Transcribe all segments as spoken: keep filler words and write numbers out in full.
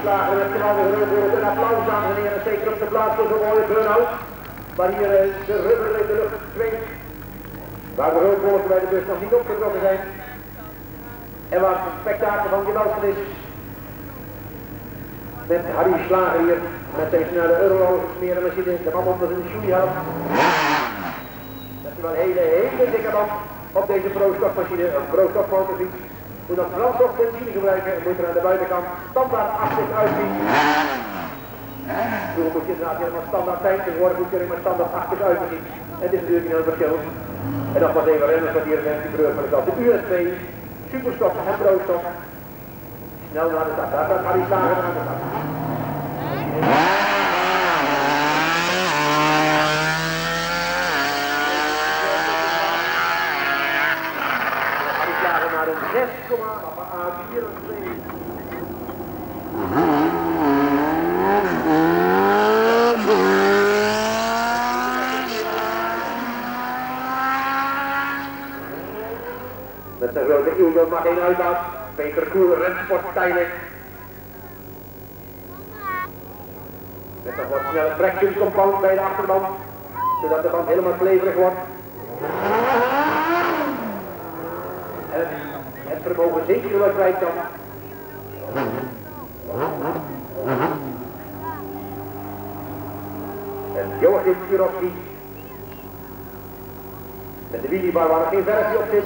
Slager met geweldige roodwoord. Een applaus, dames en heren, zeker op de plaats voor zo'n mooie burn-out. Waar hier uh, de rubber in de lucht swingt. Waar de roodwolken bij de bus nog niet opgetrokken zijn. En waar het spektakel van geweldig is. Met Harry Slager hier, met zijn snelle eurologische machine, de man onder zijn shoeiheld. Dat is wel een hele, hele dikke man op deze pro-stokmachine, een pro-stokmotorfiets. Moet dan brandstof benzine gebruiken en moet er aan de buitenkant standaard achter uitzien. Toen moet je inderdaad helemaal standaard zijn, tegenwoordig moet je er helemaal standaard achter uitzien. En dit is natuurlijk een heel verschil. En dat was even renners wat hier zijn, die breur van de kant. De U S P, superstok en pro-stok. Snel naar de stad, daar staat Harry Slager aan de stad. Harry Slager naar een zes komma vierentwintig. Met zijn grote Ildo mag geen uitlaat. Peter Koel, rensportstijling. Met een wat snelle traction compound bij de achterband. Zodat de band helemaal kleverig wordt. En het vermogen zeker wel kwijt kan. En Joachim Piroski. Met de wheeliebar waar er geen verfje op zit.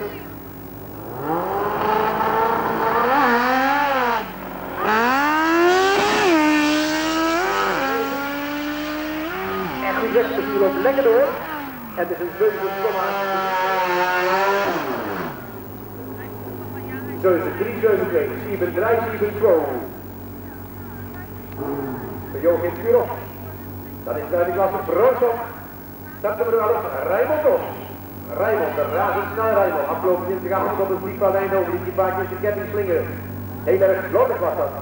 En nu zet de piloot lekker door. Het is een zeven komma zeven drie zeven twee, zeven drie zeven twee. Voor Joachim Piroski. Dat is de klasse Pro-Stok. Dat hebben we wel op Rijmond op. Rijmond, de razendsnel Rijmond. Afgelopen dinsdagavond op het Vliegveld Eindhoven liet die paardjes de ketting slingeren. Heel erg slordig was dat.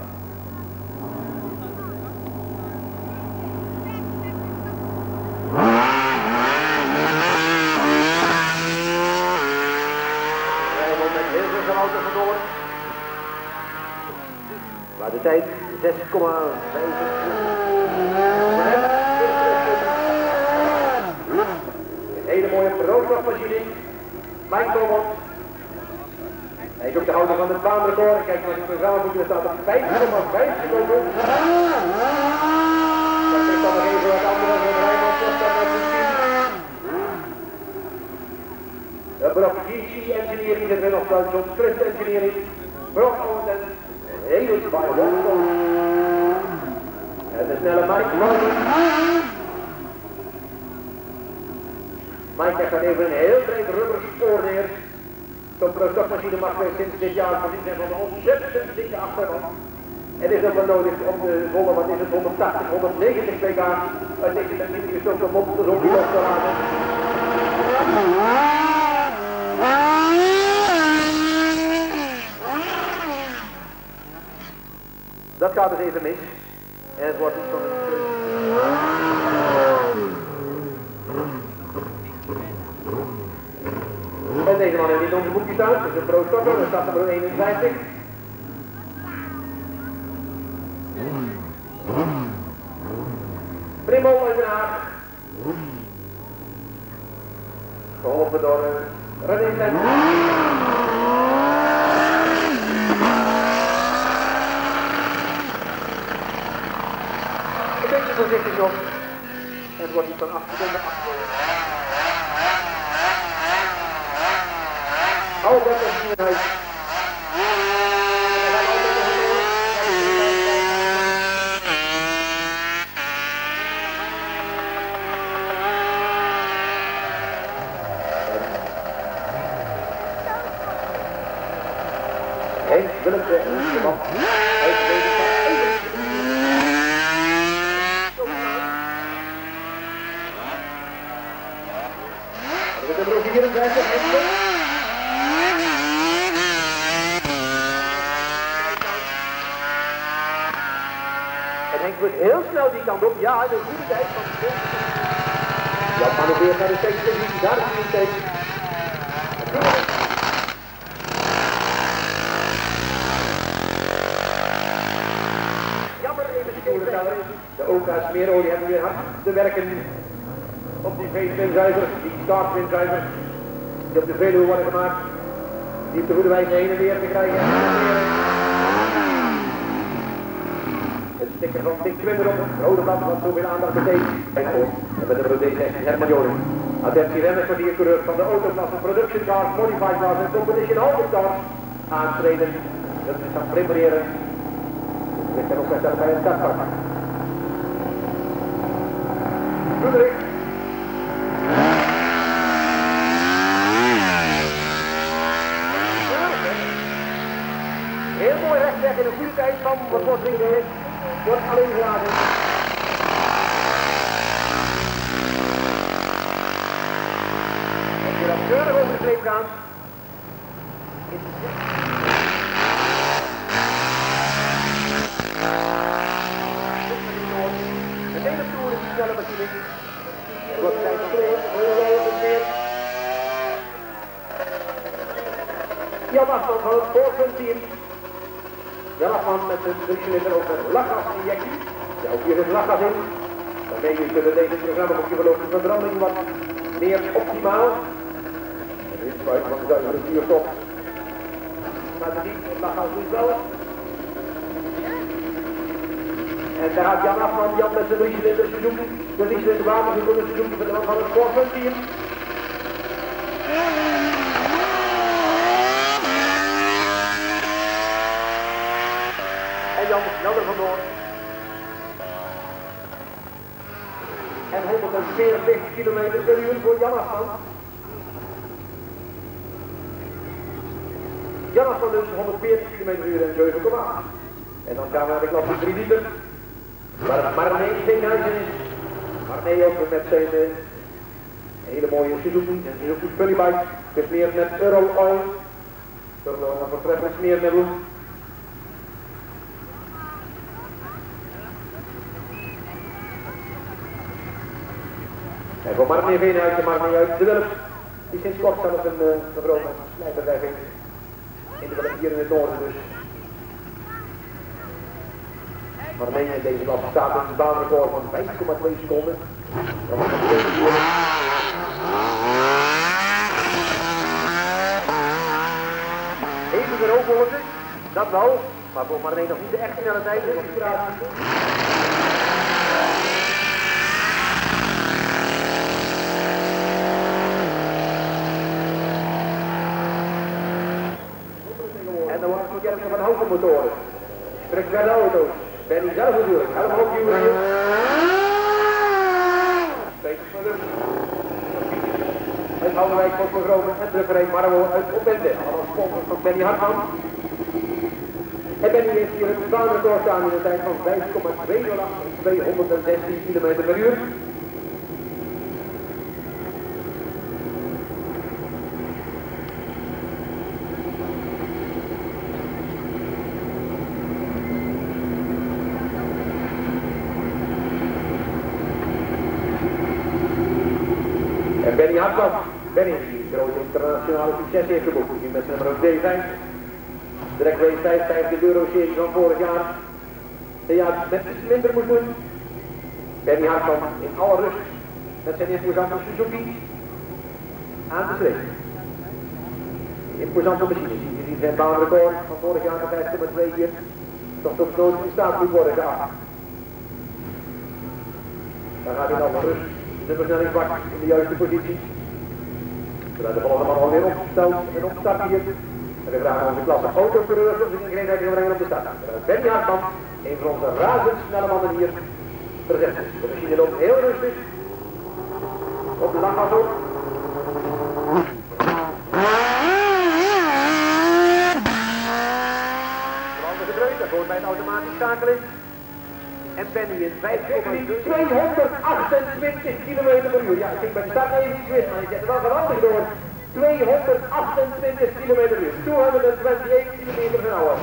Rijmond met heel veel auto verloren. Maar de tijd zes komma vijfentwintig. Een hele mooie pro-stokmachine. Mike Thomas. Hij is ook de houder van het baanrecord. Kijk naar het programma, er staat op vijf komma vijf seconden. Dat is dan nog even wat andere van Rijnmond. De Brock G C Engineering zit weer nog Duits op. Trust Engineering. Brock Owen. Hele zware bovenkom. En de snelle Mike Thomas. Mike krijgt dan even een heel breed rubber spoor neer. Zo'n pro-stokmachine mag weer sinds dit jaar voorzien zijn van een ontzettend dikke achterband. Het is ook wel nodig om de volle, wat is het, honderdtachtig, honderdnegentig pk uit deze benzine gestookte monsters op die los te laten. Dat gaat dus even mis. En het wordt iets van een... En deze man heeft niet onze boekje staan, dat is een pro-stokker, dat staat nummer eenenvijftig. Primo uit Den Haag. Geholpen door uh, René Lent. Een beetje voorzichtig nog. Het wordt niet van acht seconden achter. Altijd nog in huis. Henk Willemse en de man uit deze stad. We hebben er ook vierenvijftig, Henk. Henk wordt heel snel die kant op. Ja, de goede tijd van de tweede. Jan manoeuvreert naar de tweede positie. Daar is hij niet tegen. Jan daar smeerolie hebben we weer hard te werken op die veestwinzuivers, die startwinzuivers, die op de Veluwe worden gemaakt, die op de goede wijze heen en weer te krijgen. Het sticker van Dick Twinner op het rode blad wat zoveel aandacht betekent. En met de nummer D zestien Herman Joling. Attentie renners van die coureur van de autoklasse Production Cars, Modified Cars en Competition Halter Cars aantreden. Dat is gaan prepareren. Ik ben ook net bij het startpak. Goederik. Heel mooi rechtweg in een goede tijd van wat wordt er wordt alleen geladen. Als je dan keurig over de streep gaat, is het de hele toer is snelle machine. Er wordt tijd van twee, heel wel op meer. Jan Afstand van het voorpuntteam. Jan Afstand met een drie cilinder ook een lachgasinjectie. Ja, ook hier is lachgas in. Daarmee kunnen deze programma op je verloopende verbranding wat meer optimaal. En dit is buiten van de zuivere zuurstof. Maar het niet, het lachgas doet wel. En daar gaat Jan Afstand, Jan met zijn drie cilinders Suzuki. De drie cilinder watergevoerde Suzuki van de man van het voorpuntteam. En Jan snel er vandoor. En honderdveertig kilometer per uur voor Jan Afstand. Jan Afstand dus honderdveertig kilometer per uur en zeven komma acht. En dan gaan we naar de klasse drie liter. Waar Marnee Steenhuizen is. Marnee ook met zijn uh, hele mooie Suzuki, een Suzuki Fullybike, gesmeerd met Euro Oil. Euro Oil, een voortreffelijk smeermiddel. En voor Marnee Veenhuizen, Marnee uit de Wulp, die sinds kort zelf een uh, mevrouw met een snijbedrijf heeft. In de Wulp hier in het noorden dus. Marnee in deze klas staat in een baanrecord van vijf komma twee seconden. Dat was een tweede uur. Even weer opvolgen, dat wel, maar voor Marnee nog niet de echt snelle tijd. En dan wordt het kerk van hoge motoren. Trekt bij de auto's. Benny zelf natuurlijk. Helemaal op Jury. Het Ouderwijk wordt voor Groningen en drukkerij Marmo uit Opende. Allemaal sponsors van Benny Hartman. En Benny heeft hier een baanrecord staan in de tijd van vijf komma tweehonderd acht, tweehonderdzestien kilometer per uur. Benny Hartman, Benny die grote internationale succes heeft geboekt, die met nummer D vijf. De race tijd tijdens de Euro-serie van vorig jaar. De jaar met iets minder moest doen. Benny Hartman in alle rust met zijn imposante Suzuki aan de streep. Imposante machine, je ziet zijn baanrecord van vorig jaar met vijf komma twee keer. Toch tot nooit in staat moet worden geacht. Dan gaat hij in alle rust de versnellingsbak in de juiste positie. Zodat de volgende man alweer opgesteld en opstart hier. En we vragen onze klasse autocoureurs om zich in gelegenheid te brengen op de start. Benny Hartman, een van onze razendsnelle mannen hier, verzet. De machine loopt heel rustig. Op de lachgas op. De andere gedreund, dat hoort bij het automatisch schakelen. En Benny in vijf komma tweehonderdachtentwintig kilometer per uur. Ja, ik denk bij de start even iets mis, maar ik zet er wel veranderd door. tweehonderdachtentwintig kilometer per uur. tweehonderdachtentwintig kilometer per uur.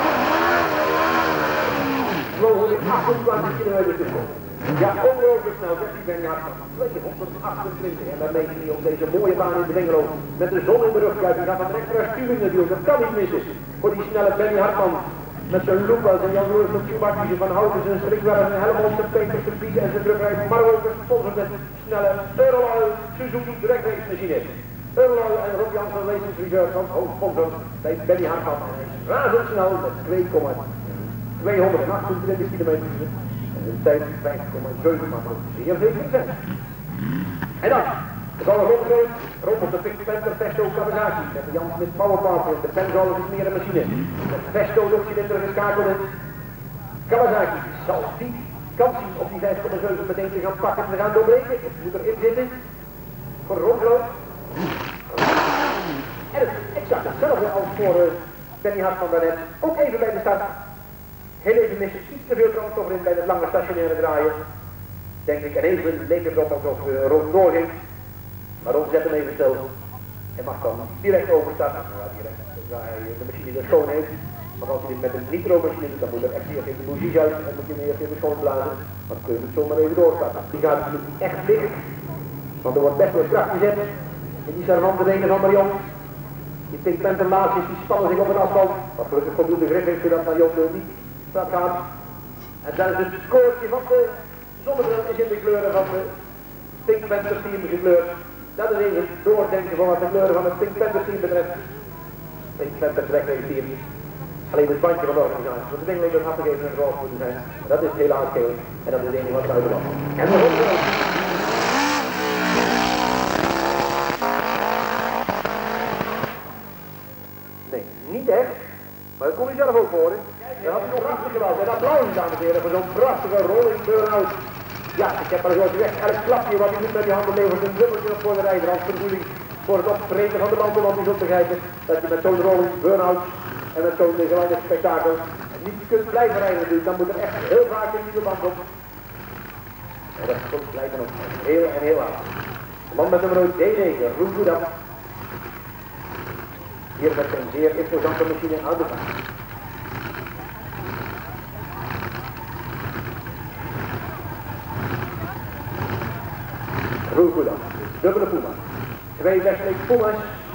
tweehonderdachtentwintig kilometer per uur. Ja, ongelooflijk snel, zegt die Benny Hartman. tweehonderdachtentwintig. En dan meet hij op deze mooie baan in de Wengelo. Met de zon in de rug. Die gaat van extra sturing natuurlijk. Dat kan niet missen. Voor die snelle Benny Hartman. met zijn Lucas en Jan Loers op Schumacher, van Houten, zijn strikwerf, zijn Helmond, zijn Peter, zijn Piet en zijn drukrijf Marwoker, sponsor met snelle Eurolal Suzuki direktwegsmachine. Eurolal en Rob Jansen Racing Reserve als hoofdsponsor bij Benny Hartman. En hij is razendsnel met twee komma tweehonderdachtentwintig kilometer en een tijd vijf komma zeven, maar ook zeer zeker zijn. En dan, de bal rondgooit, rond op de Pink Panther Festo Kawasaki met de Jan Smit Powerpower, de Penzol is meer een machine. Met Festo luchtcilinder geschakeld in. Kawasaki zal die kans zien op die vijf komma zeven meteen te gaan pakken en te gaan doorbreken. Het moet erin zitten. Voor rondgooit. En het is exact hetzelfde als voor uh, Benny Hartman daarnet. Ook even bij de start. Heel even missen, iets te veel brandstof in bij het lange stationaire draaien. Denk ik, en even leek het op alsof uh, Ron doorging. Maar Ron zet hem even stil. En mag dan direct overstarten. Nou ja, direct, zodra hij de machine er schoon heeft. Want als hij dit met een nitro-machine doet, dan moet er echt eerst even de bougies uit. En moet je hem eerst even schoonblazen. Dan kun je het zomaar even doorstarten. Die gaat natuurlijk niet echt liggen. Want er wordt best wel kracht gezet. In die servante benen van Marion. Die Pink Panther maatjes die spannen zich op het asfalt. Wat gelukkig voldoende grip heeft zodat Marion er niet start gaat. En dan is het scoortje van de zonnebril is in de kleuren van de Pink Panther team gekleurd. Dat is even doordenken van wat de kleuren van het Pink Panther team betreft. Pink Panther team. Alleen het bandje van de organisatie. Want de ding dat had even een rol moeten zijn. Maar dat is helaas geel. En dat is het enige wat eruit was. En de rondrol. Nee, niet echt. Maar dat kon hij zelf ook horen. Dan had hij nog achter geweld. En applaus, dames en heren, voor zo'n prachtige rolling burn-out. Ja, ik heb maar zoals gezegd, elk klapje wat hij moet met die handen levert, een dubbeltje op voor de rijder, als vergoeding voor het opspreken van de banden, want die zult begrijpen dat je met zo'n rolling burn-out en met zo'n geleide spektakel niet kunt blijven rijden natuurlijk. Dan moet er echt heel vaak een nieuwe band op. En dat komt blijven op. Heel en heel hard. De man met nummer D negen, Roel Goedam. Hier met een zeer imposante machine aan de baan. Roel Goedam, dubbele Puma. Twee Wesley Puma's.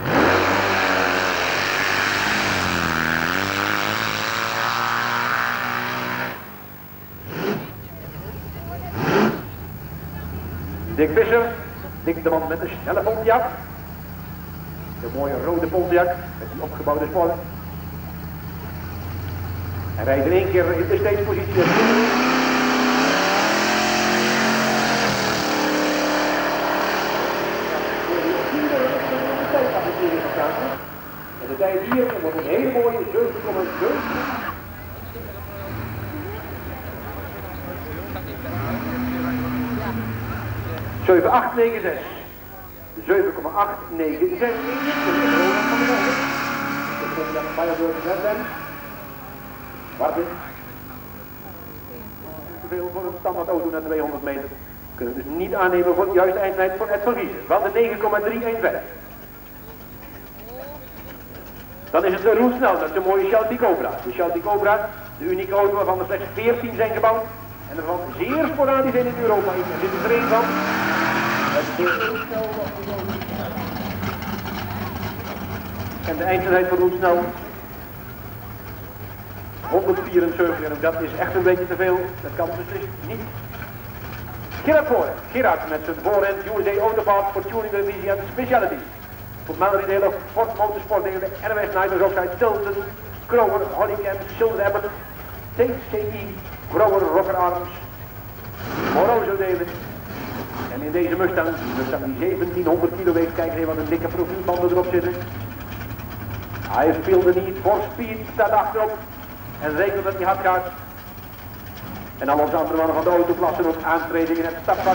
Dick Visser, Dick de man met een snelle Pontiac. De mooie rode Pontiac met die opgebouwde sporen. Hij rijdt in één keer in de steedspositie. En de tijd hier wordt een hele mooie zeven komma zeven. zeven komma acht negen zes. zeven komma acht negen zes. Martin. Te veel voor een standaard auto naar tweehonderd meter. Kunnen we dus niet aannemen voor de juiste eindtijd voor Ed van Giezen. Van de negen komma drie een vijf. Dan is het de Roel Snel, dat is de mooie Shelby Cobra. De Shelby Cobra, de unieke auto waarvan er slechts veertien zijn gebouwd. En ervan zeer sporadisch in Europa is. Er zit er één van. En de eindtijd van Roel Snel. honderdvierenzeventig, en dat is echt een beetje te veel. Dat kan beslist niet. Gerard Vooren. Gerard met zijn voorhand U S A Autobahn voor tuning revisie en speciality. Voor maandridelen, Ford Motorsport delen, N M S Night, Rockheid, Tilton, Kroger, Hollycam, Shield Abbott, T C I, Grower, Rocker Arms, Morozo delen. En in deze Mustang, Mustang die zeventienhonderd kilo weegt, kijk eens wat een dikke profielbanden erop zitten. Hij feel the need for speed, staat achterop. En rekent dat hij hard gaat. En al onze andere mannen van de autoklassen ook aantreden in het stapvak.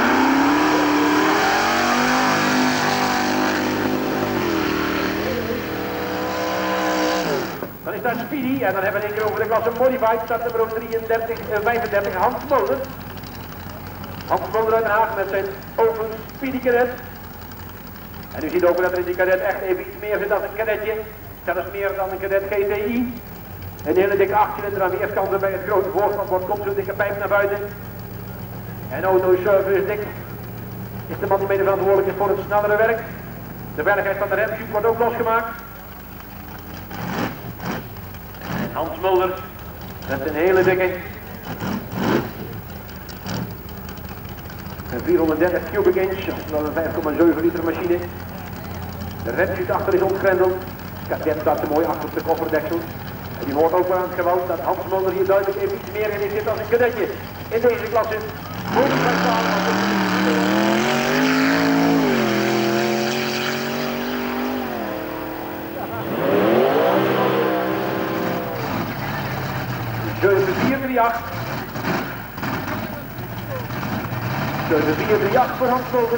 Dan is daar Speedy en dan hebben we een keer over de klasse Modified, start nummer drieëndertig, vijfendertig, Hans Molen. Hans Molen uit Den Haag met zijn open Speedy Cadet. En u ziet ook dat er in die cadet echt even iets meer zit dan een cadetje. Zelfs meer dan een cadet G T I. Een hele dikke achtcilinder aan de eerste bij het grote voorspanbord komt zo'n dikke pijp naar buiten. En autoservice dik is de man die mede verantwoordelijk is voor het snellere werk. De veiligheid van de remshoot wordt ook losgemaakt. Hans Mulder, met een hele dikke. Een vierhonderddertig cubic inch, oftewel een vijf komma zeven liter machine. De remschuut achter is ontgrendeld. Kadet staat er mooi achter op de kofferdeksel. En die hoort ook wel aan het geweld dat Hans Mulder hier duidelijk even iets meer in zit als een kadetje in deze klasse. zeven vier drie acht. zeven vier drie acht voor Hans Mulder.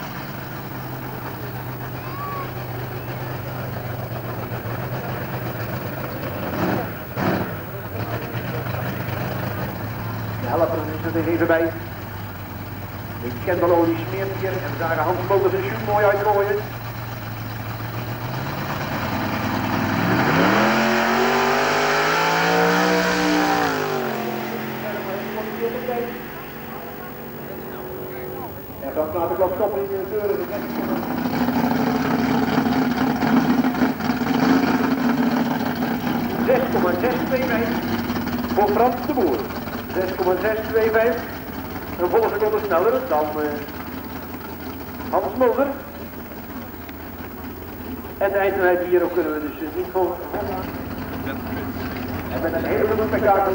Helpen is er even bij. Ik ken wel olie smeert hier en daar Hans Mulder de shoot mooi uitgooien. En dan laat ik wel stoppen in de deuren. zes komma zes twee vijf voor Frans de Boer. zes komma zes twee vijf. Een volle seconde sneller dan uh, Hans Mulder. En de eindtijd hier ook kunnen we dus uh, niet volgen. En met een hele goede spektakel.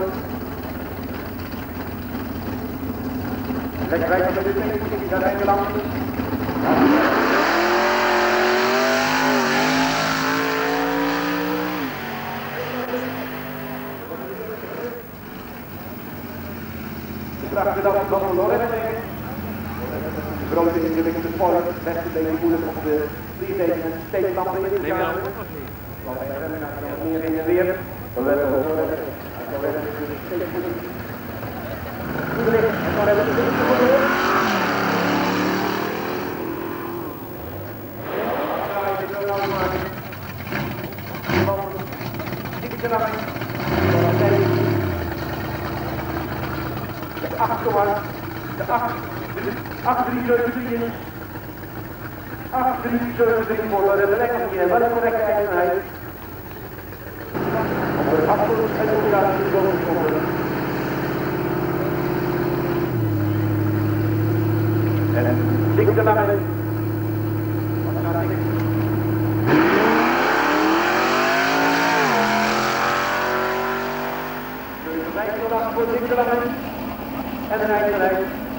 Lekker rijden met de televisie, daar rijden we langs. Graag bedankt van de Lorette. De grote ingewikkelde spoiler, best een beetje moeilijk op de vliegtuigen en steeklampen in te gaan. Want wij hebben nog meer in en weer. Dan hebben we goede licht en dan hebben we de licht voor. Dikke lijn. De acht komma, de acht, acht drie zeven drie is, acht drie zeven drie voor de lekkertje en wel een correcte eigenheid. Om de absoluut en de operatie te doen. En dik de lijn. Voor dik de lijn. En de rijden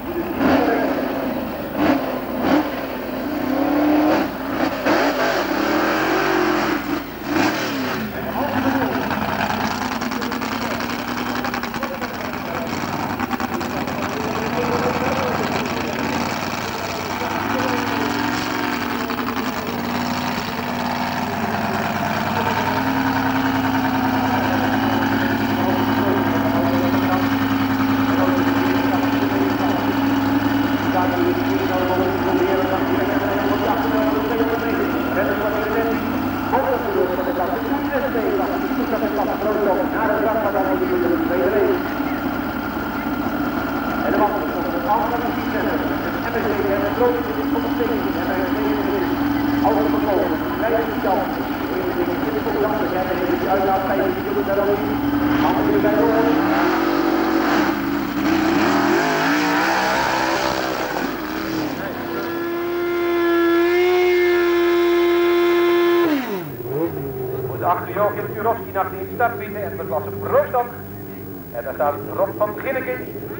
Joachim Turovski naar de start bieden en dat was een Roosdam. En daar staat Rob van Ginneken.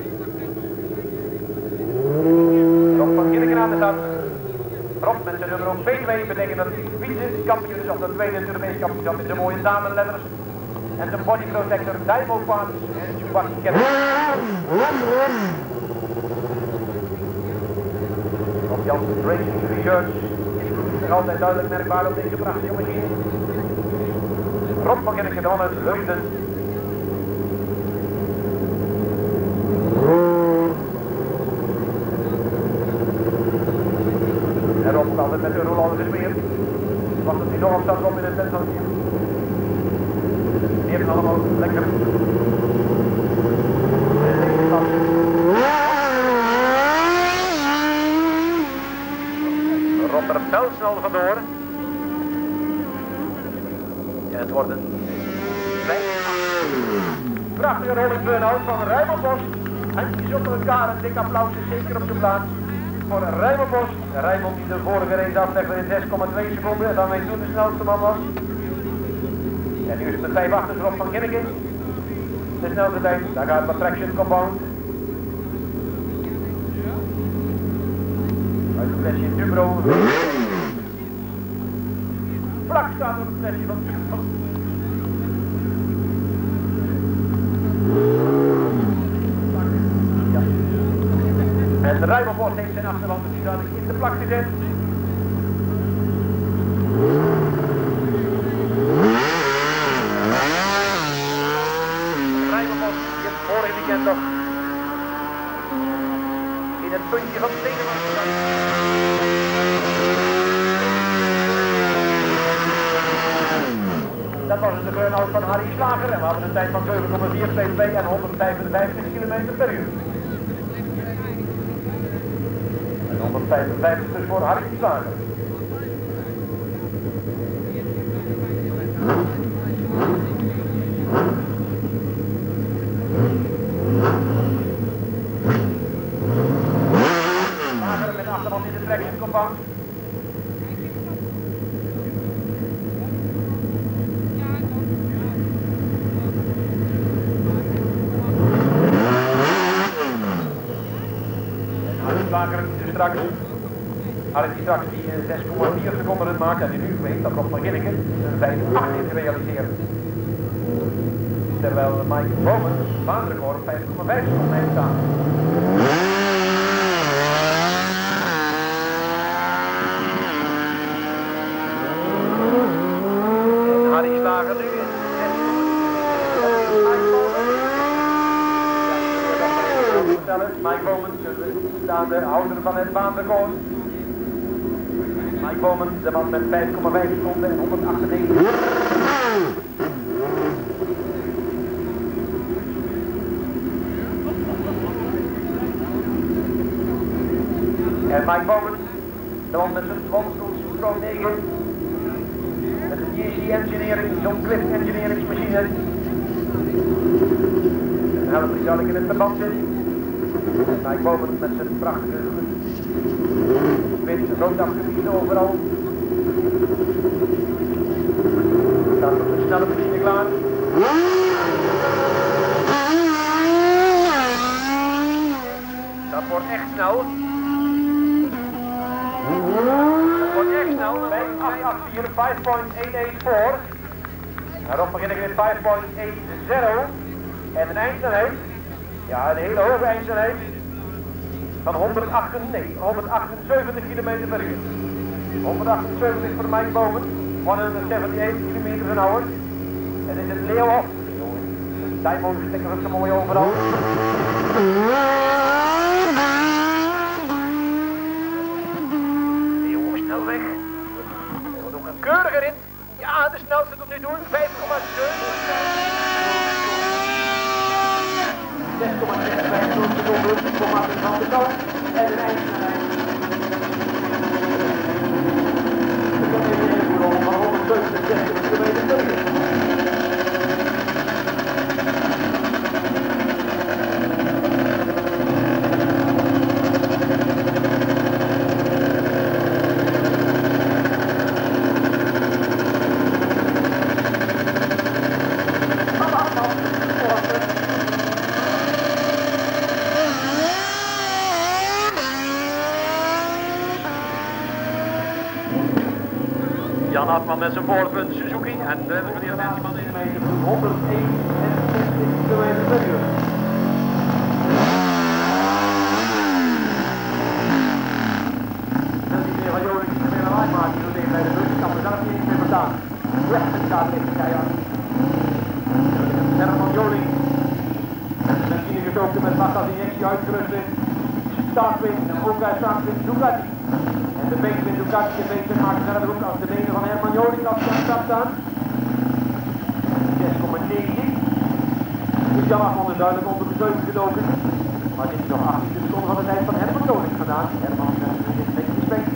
Rob van Ginneken aan de start. Rob met zijn nummer twee twee betekent dat hij vice-kampioen is of de tweede Europese kampioen met zijn mooie damenletters. En zijn body protector Dymo Parts en Chewbacca Kenner. Rob Janssen Racing Research is nog altijd duidelijk merkbaar op deze prachtige machine. Rob van Ginneken dan uit Leusden. En Rob ook altijd met Eurolanden gesmeerd. Wacht dat hij nog op staat op in het centrum. Die hebben allemaal lekker. Rob er wel snel vandoor. Ja, het wordt een vijf. Prachtige rolling burn-out van Raymond Bos. Handjes op elkaar, een dik applaus is zeker op de plaats voor Raymond Bos. Raymond die de vorige race aflegde in zes komma twee seconden en daarmee toen de snelste man was. En nu is het de vijf achter Rob van Ginneken. De snelste tijd, daar gaat de traction compound. Uit het flesje Dubro. Vlak staat op het flesje van Dubro. En de Rijmenbos heeft zijn achterland dus duidelijk in de plak gezet. De Rijmenbos die het vorige weekend nog in het puntje van Denemarken was. Dat was de burn-out van Harry Slager en we hadden een tijd van zeven komma vier twee twee en honderdvijfenvijftig kilometer per uur. honderdvijfenvijftig dus voor Harry Slager. Slager met achterhand in de traction compound. Slager die straks, Harry die straks die zes komma vier seconden het maakt en die nu weet dat Rob van Ginneken een vijf acht heeft gerealiseerd. Terwijl Mike Bowman baanrecord op vijf komma vijf seconden heeft staan. En Harry Slager nu in zes Mike Bowman, de houder van het baanrecord. Mike Bowman, de man met vijf komma vijf seconden en honderdachtennegentig. En Mike Bowman, de man met zijn Wanstoels Pro negen. Met de G C Engineering, John Cliff Engineeringsmachine. En helpt hij zal ik in het verband zitten. En Mike Bowman met zijn prachtige wit rood afgebied overal. Staat op de snelle machine klaar. Dat wordt echt snel. Dat wordt echt snel. vijf acht acht vier, vijf komma honderdvierentachtig. Daarop begin ik met vijf komma honderddertig. En een eindsnelheid. Ja, een hele hoge eindsnelheid van honderdachtenzeventig, honderdachtenzeventig kilometer per uur. honderdachtenzeventig voor Mike Bowman, honderdzevenenzeventig kilometer per uur. En is het Leeuwhof. De tijdmotor stikken we zo mooi overal. Leeuwhof snel weg. Er wordt ook een keurige rit. Ja, de snelste tot nu toe, vijf komma zeven. zes komma vijfenvijftig seconden voor Martin van der Kant en een eindsnelheid. De conditionele van honderdzevenenzestig kilometer per uur. Jan Hartman met zijn voorpunt Suzuki en de meneer Hartman in de meter honderdeenenzestig kilometer per uur. En die meneer van Jorik die weer een maakt, die doet even bij de bus, kan er zelf niet meer verstaan. Ja, het gaat even keihard. Herman Joling, de machine gestoken met wachtgasinjectie uitgerust is. Startwind en ook bij startwind Ducati. En de benen in Ducati, de benen maken verder ook als de benen van Herman Joling als ze aan de start staan. zes komma negen. Dus Jan Achman is duidelijk onder de zeven gedoken. Maar dit is nog achttien seconden van de tijd van Herman Joling gedaan. Herman heeft een beetje respect.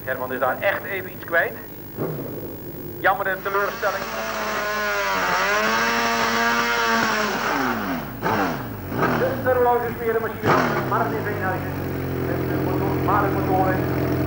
Herman is daar echt even iets kwijt. Jammer de teleurstelling. De serologe smeren machine van Martin Veenhuizen. Met de motor, Mark motoren.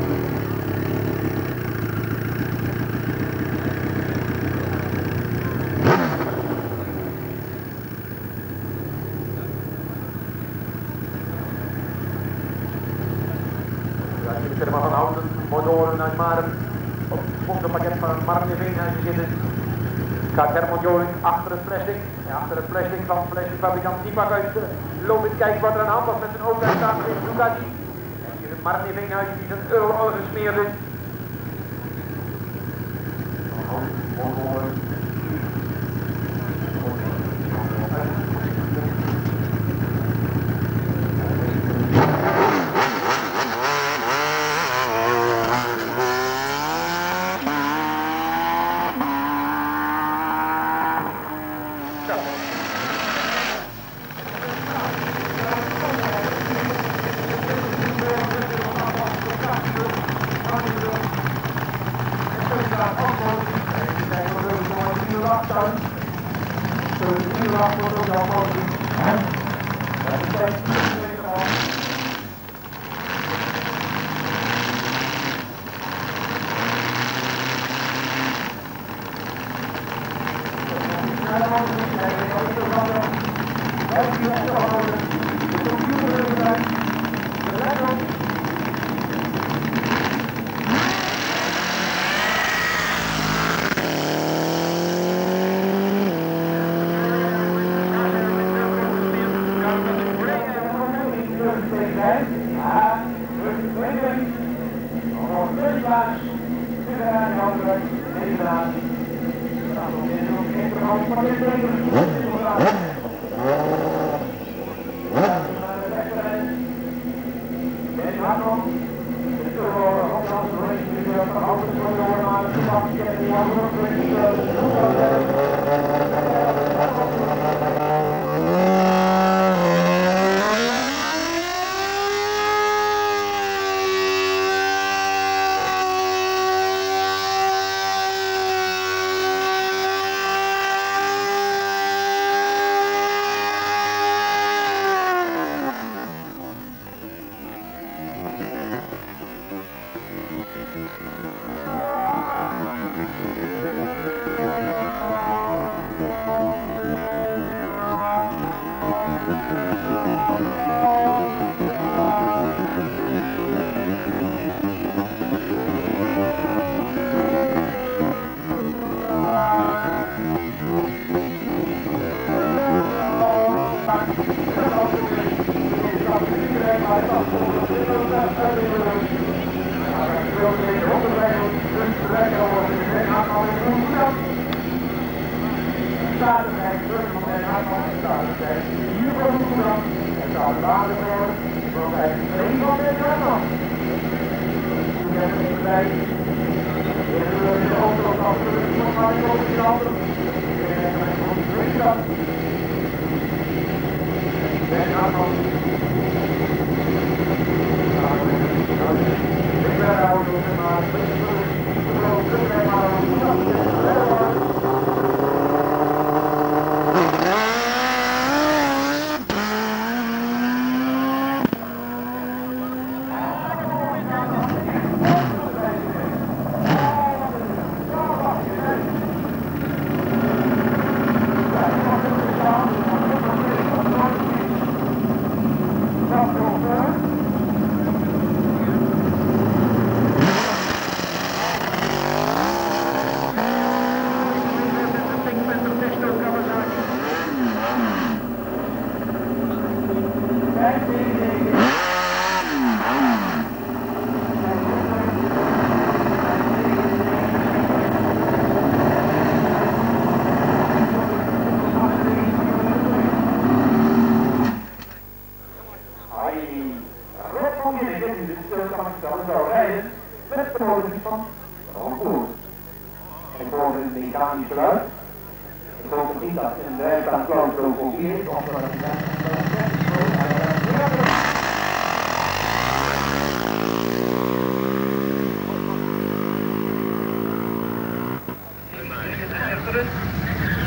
Van houten motoren uit Maren op het fondenpakket van Martin Veenhuizen zitten. Gaat Herman Joling achter het plastic. En achter het plastic van plastic fabrikant Tipak uit loopt kijken wat er aan de hand was met zijn ogen. Daar staat er in Ducati. En hier is Martin Veenhuizen die zijn euro al gesmeerd is.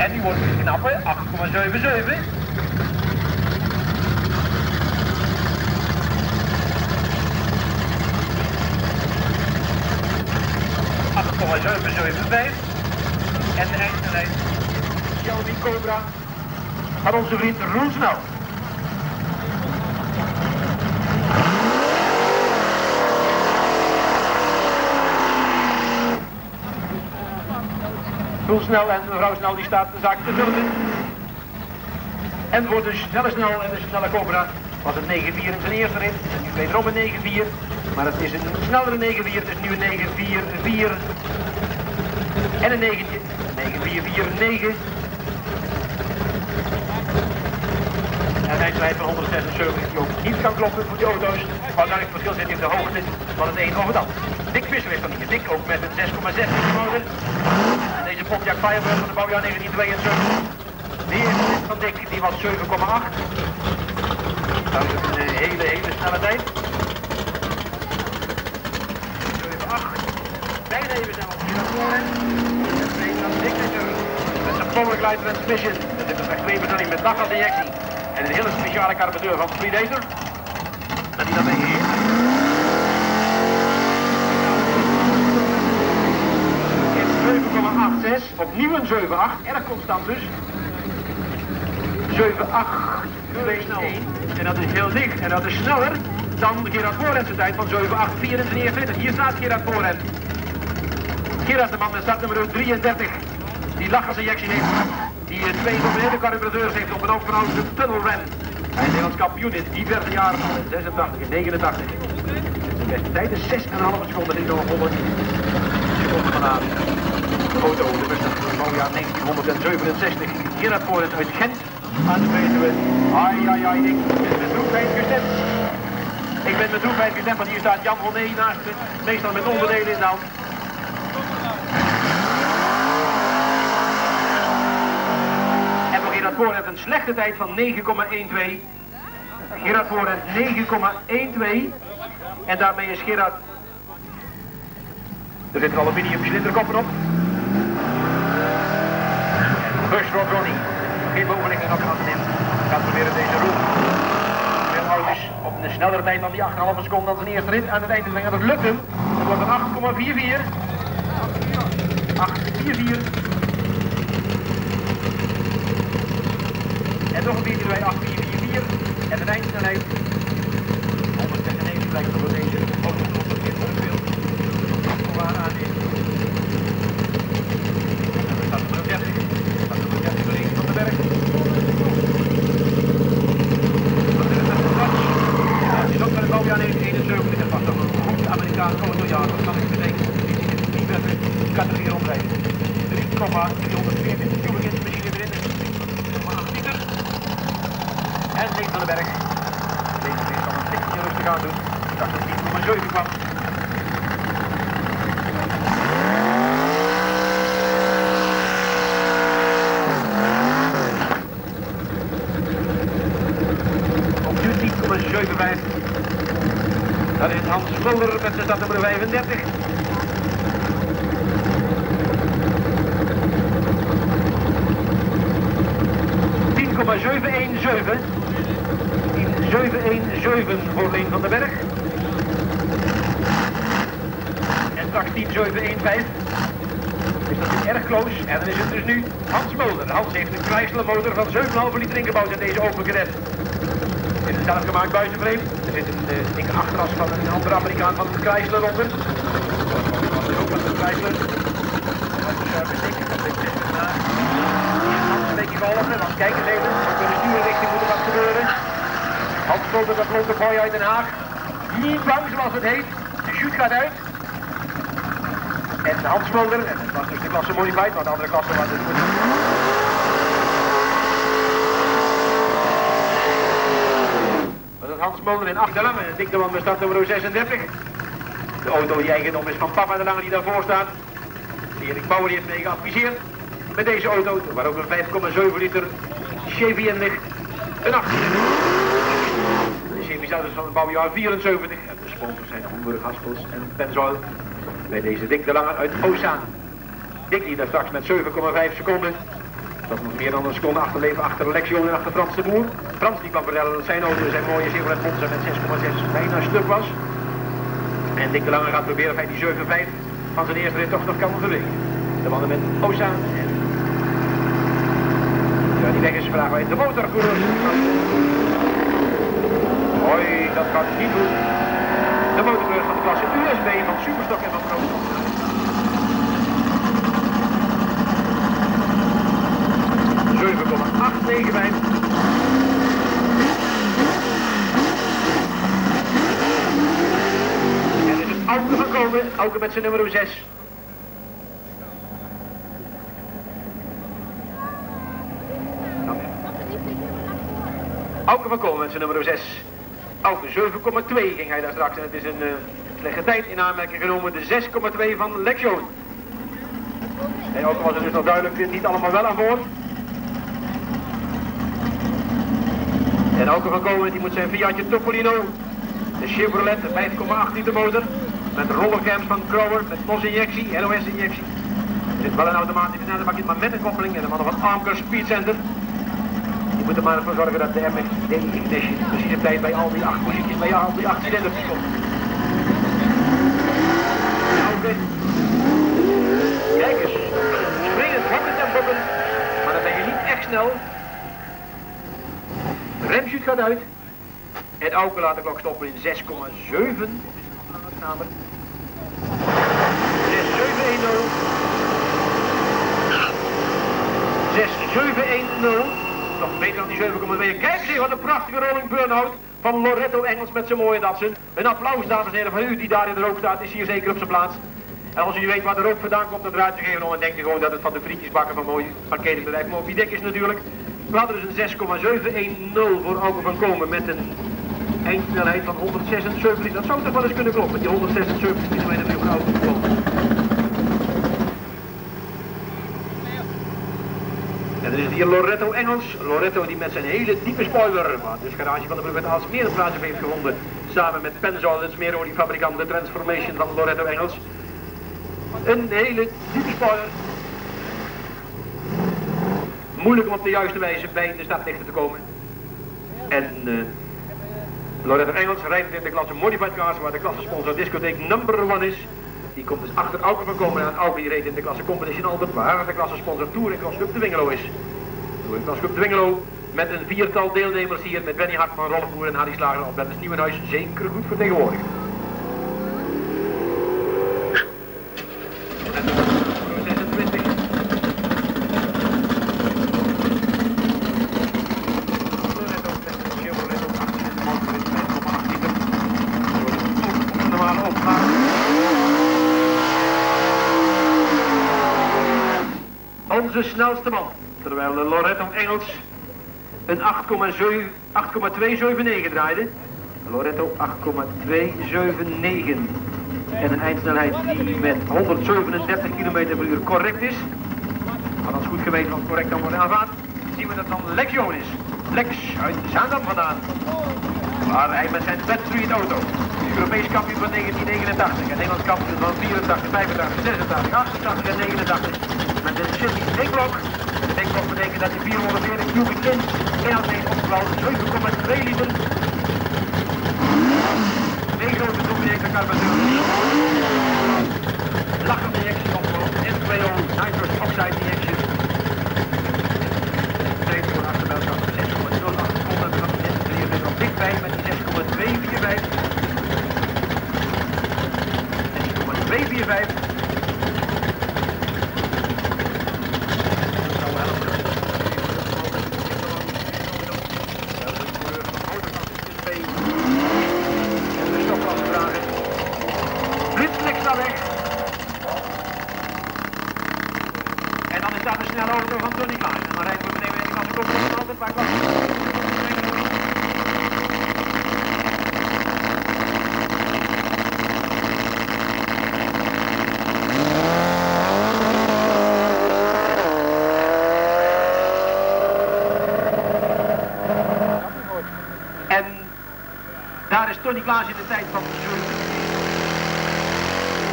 En nu wordt het knappe, acht komma zevenenzeventig. acht komma zevenenzeventig. En de eindsnelheid, Xiaomi Cobra, van onze vriend Roel Snel. Roel Snel en mevrouw Snel die staat de zaak te filmen. En voor de snelle Snel en de snelle Cobra was het negen vier in zijn eerste rit. En nu wederom een negen vier. Maar het is een snellere negen vier, het is nu een negen vier vier. En een negentje. negen vier vier negen. En een eindtijd van honderdzesenzeventig die ook niet kan kloppen voor die auto's. Maar daar het verschil zit in de hoogte van het een of het ander. Dick Visser is dan hier. Dick ook met een zes komma zes motor. En deze Pontiac Firebird van de bouwjaar negentien tweeënzeventig. De eerste rit van Dick die was zeven komma acht. Dat is een hele, hele snelle tijd. zeven acht. Bijna even snel op de voren. En twee van Dick Visser. Met zijn Power Glide Transmission. Dat is een rechtstreepbedoeling met daggasinjectie. En een hele speciale carburateur van Predator. Dat hij daarmee heeft. zeven komma achtzestig, opnieuw een zeven acht, erg constant dus. zeven acht, twee één. En dat is heel dicht en dat is sneller dan Gerard Voorhand zijn tijd van zeven acht vier in zijn eerste rit. Hier staat Gerard Voorhand. Gerard de man met startnummer drieëndertig, die lachgasinjectie heeft. Die twee dominerende carburateurs heeft op een overhoudende tunnel ram. Hij is Nederlands kampioen in diverse jaren van zesentachtig en negenentachtig. Zijn beste tijd is zes komma vijf seconden in de honderd seconden van aan. De auto, de beste bouwjaar negentienhonderdzevenenzestig. Gerard Voorhand uit Gent aan de Veluwe. Ai, ai, ai, ik ben met droefheid gestemd. Ik ben met droefheid gestemd, want hier staat Jan Honné naast me. Meestal met onderdelen in de hand. Gerard Voorhand een slechte tijd van negen komma twaalf. Gerard Voorhand negen komma twaalf. En daarmee is Gerard... Er zitten aluminium cilinderkoppen op. En Bush Rock Ronnie. Geen bovenligging op de hand neemt. Gaat proberen deze roep. Veel auto's op een snellere tijd dan die acht komma vijf seconden dan zijn eerste rit. Aan het einde brengen. Dat lukt hem. Dat wordt een acht komma vierentveertig. acht komma vierentveertig. En nog een beetje erbij, acht vier vier vier. En de eindsnelheid. honderdzesennegentig lijkt voor deze auto op het eerste veel. Voor haar aannemen. En dan staat er nummer dertig. Er staat nummer dertig voor Rees van den Berg. Ja, het is ook van het bouwjaar negentien eenenzeventig. Het was toch een goed Amerikaans autojaar. Dat kan ik bedenken. Die zit in diverse categorieën rondrijden. drie komma driehonderdveertig cubic inch machine erin. En Leen van den Berg. Deze race kan een tikje rustig aan doen. Ik dacht dat het tien komma zeven kwam. Op nu tien komma zevenenvijftig. Dat is Hans Mulder met zijn startnummer vijfendertig. tien komma zevenhonderdzeventig. zevenhonderdzeventig voor Leen van den Berg. En straks tien komma zevenhonderdvijftig. Is dat nu erg close. En dan is het dus nu Hans Mulder. Hans heeft een Chrysler motor van zeven komma vijf liter ingebouwd in deze open cadet. Het is een zelfgemaakt buitenframe. Er zit een uh, dikke achteras van een andere Amerikaan van Chrysler onder. Dat is ook van de Chrysler. Dat is uh, betekend dat dit is een uh, een beetje geholpen. Want kijk eens even, op de stuurrichting moet er wat gebeuren. Hans Mulder, dat loopt de boy uit Den Haag. Niet bang zoals het heet. De chute gaat uit. En Hans Mulder, en dat was dus de klasse modified, want de andere klasse was het goed. Dat is Hans Mulder in acht de Lange, een dikke man met startnummer zesendertig. De auto die eigendom is van Papa de Lange die daarvoor staat. Erik Bauer heeft mee geadviseerd met deze auto, waar ook een vijf komma zeven liter Chevy in ligt. Een acht. De Chevy's auto's van het bouwjaar vierenzeventig. En de sponsors zijn Homburg, Haspels en Pennzoil. Bij deze Dick de Lange uit Oostzaan. Dick die daar straks met zeven komma vijf seconden Dat moet meer dan een seconde achterleven achter Lexion en achter Frans de Boer. Frans die kwam vertellen dat zijn auto zijn mooie Chevrolet Monza met zes komma zes bijna stuk was. En Dick de Lange gaat proberen of hij die zeven vijf van zijn eerste rit toch nog kan verbreken. De mannen met Osa en... Ja, die weg is vragen wij de motorcoureurs. Hoi, dat gaat niet doen. De motorcoureurs van de klasse U S B van Superstock en van Proostok. zeven komma acht negen vijf. En is het Auke van Komen, Auke met zijn nummer zes. Auke van Komen met zijn nummer zes. Auke zeven komma twee ging hij daar straks en het is een uh, slechte tijd in aanmerking genomen, de zes komma twee van Lexion. En Auke was er dus nog duidelijk dit niet allemaal wel aan boord. En Auke van Komen die moet zijn Fiatje Topolino, de Chevrolet, de vijf komma acht liter motor, met rollercams van Crower, met P O S-injectie, L O S-injectie. Er is wel een automatische versnellingsbakje, maar met een koppeling en de mannen van Amker Speed Center. Die moeten maar ervoor zorgen dat de M X D ignition precies op tijd bij al die acht posities, bij al die acht cilinders komt. Auke. Kijk eens, springend, hokkend en bokken, maar dan ben je niet echt snel. De remshoot gaat uit. En Auke laat de klok stoppen in zes komma zeven. zes zeven een nul. zes zeven een nul. Nog beter dan die zeven komma twee. Kijk eens wat een prachtige rolling burn-out van Loretto Engels met zijn mooie Datsun. Een applaus dames en heren van u die daar in de rook staat, is hier zeker op zijn plaats. En als u niet weet waar de rook vandaan komt, dan draait u geen om en denkt u gewoon dat het van de frietjesbakken van mooi parkeringsbedrijf Moby Dick is natuurlijk. We hadden dus een zes komma zeven een nul voor Auke van Komen met een eindsnelheid van honderdzesenzeventig. Dat zou toch wel eens kunnen kloppen, die honderdzesenzeventig kilometer per auto komen. En dan is het hier Loretto Engels. Loretto die met zijn hele diepe spoiler, waar dus garage van de Brug met Aalsmeer plaats heeft gevonden, samen met Pennzoil, de smeeroliefabrikant, de Transformation van Loretto Engels. Een hele diepe spoiler. Moeilijk om op de juiste wijze bij de startlichten te komen. En uh, Loretto Engels rijdt in de klasse Modified Cars, waar de klasse sponsor Discotheek number one is. Die komt dus achter Auke van Komen aan. Auke die reed in de klasse Competition Albert, waar de klasse sponsor Tour en Cross Cup de Wingelo is. Tour en Cross Cup de Wingelo met een viertal deelnemers hier met Benny Hart van Rolfboer en Harry Slager op Bertus Nieuwenhuis zeker goed vertegenwoordigd. Onze snelste man, terwijl Loretto Engels een acht komma twee zeven negen draaide. Loretto acht komma twee zeven negen en een eindsnelheid die met honderdzevenendertig kilometer per uur correct is. Had ons goed geweten wat correct dan wordt aanvaard, zien we dat dan Lexion is. Lex uit Zaandam vandaan, waar hij met zijn Bad Street auto, Europees kampioen van negentien negenentachtig en Nederlands kampioen van vierentachtig, vijfentachtig, zesentachtig, achtentachtig en negenentachtig. Met een Chevy Denkblok. De Denkblok betekent dat je vierhonderdveertig cubic in N L C's opgebouwd, zeven komma twee liter. Twee grote dominator carburator. Lachende injectie opgebouwd, N twee O nitrous oxide injectie. Steeds voor achterbelt van zes komma nul acht seconden. We gaan net weer nog dichtbij met die zes komma twee vier vijf. zes komma twee vier vijf. Daar is Tony Klaas in de tijd van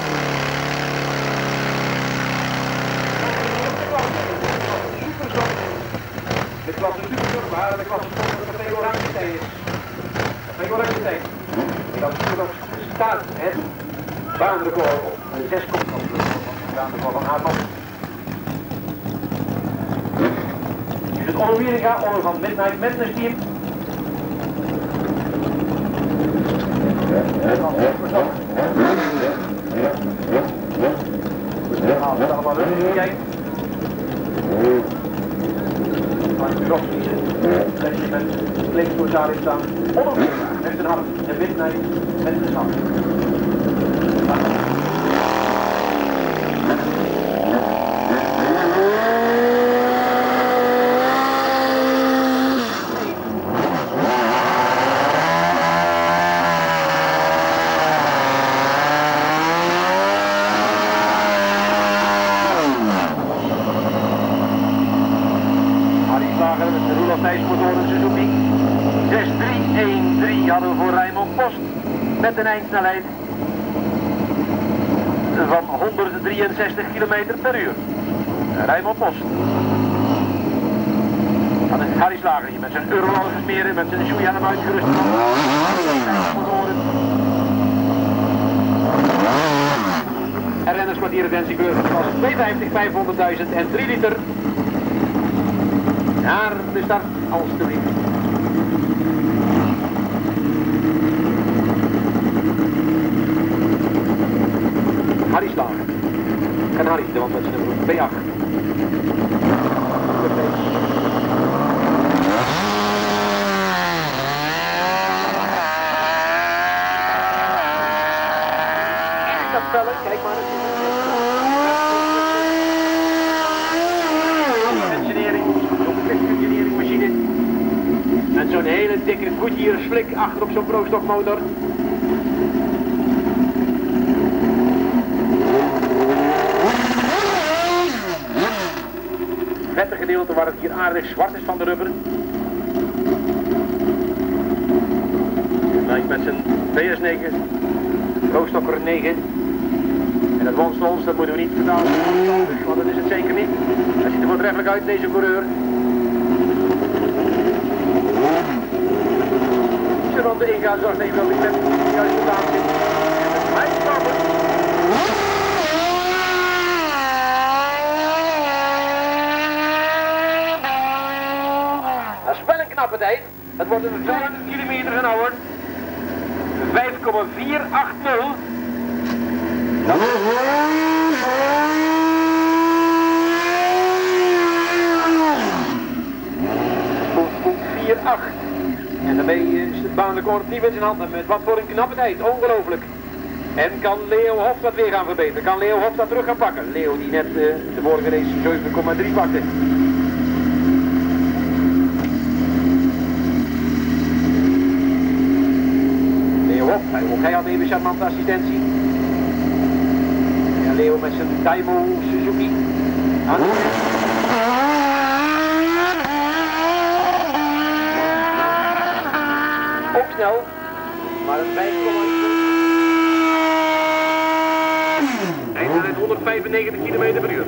Superstock. klasse super, waar de klasse stond met twee oranje stijl is. Twee oranje stijl. En dat is nog staat het baanrecord op zes komt van de baanrecord van Aardman. Nu is het Onno Wieringa, Onno van Midnight Madness team. En dan Verstappen. Nou, dat is allemaal leuk. Kijk. Maar ik nog kiezen. Dat je met links voor Salim staan. Onno Wieringa, met zijn hand. En Midnight met zijn hand. zes drie een drie hadden we voor Raymond Post met een eindsnelheid van honderddrieënzestig kilometer per uur. Raymond Post. Dan is Harry Slager hier met zijn Eurolal gesmeren, met zijn shoehelm uitgerust. En rennerskwartier Densieur was tweehonderdvijftig, vijfhonderdduizend en drie liter. Naar de start, alstublieft. Harry Slager. En Harry, de man met zijn nummer B acht. Dat spellen, kijk maar eens. Engineeringmachine. Met zo'n hele dikke Goodyear slik achter op zo'n Pro-Stock-motor. Vette gedeelte waar het hier aardig zwart is van de rubber. Knight met zijn B S negen, Pro-Stocker negen. En dat One-Stones, dat moeten we niet vertalen, want dat is het zeker niet. Hij ziet er voortreffelijk uit, deze coureur. Zijn ronde ingaan, zorgt even dat ik net juist vandaan zit. En hij stappen. Dat is wel een knappe tijd. Het wordt een vijfhonderd kilometer an hour. vijf komma vier acht nul. Dat is vier acht. En daarmee is het baanrecord niet in zijn handen. Met wat voor een knappe tijd. Ongelooflijk. En kan Leo Hof dat weer gaan verbeteren? Kan Leo Hof dat terug gaan pakken? Leo die net uh, de vorige race zeven komma drie pakte. Leo Hof, ook hij had even charmante assistentie. En Leo met zijn Daimo Suzuki. Aan ook snel, maar een vijf komma eindelijk honderdvijfennegentig kilometer per uur.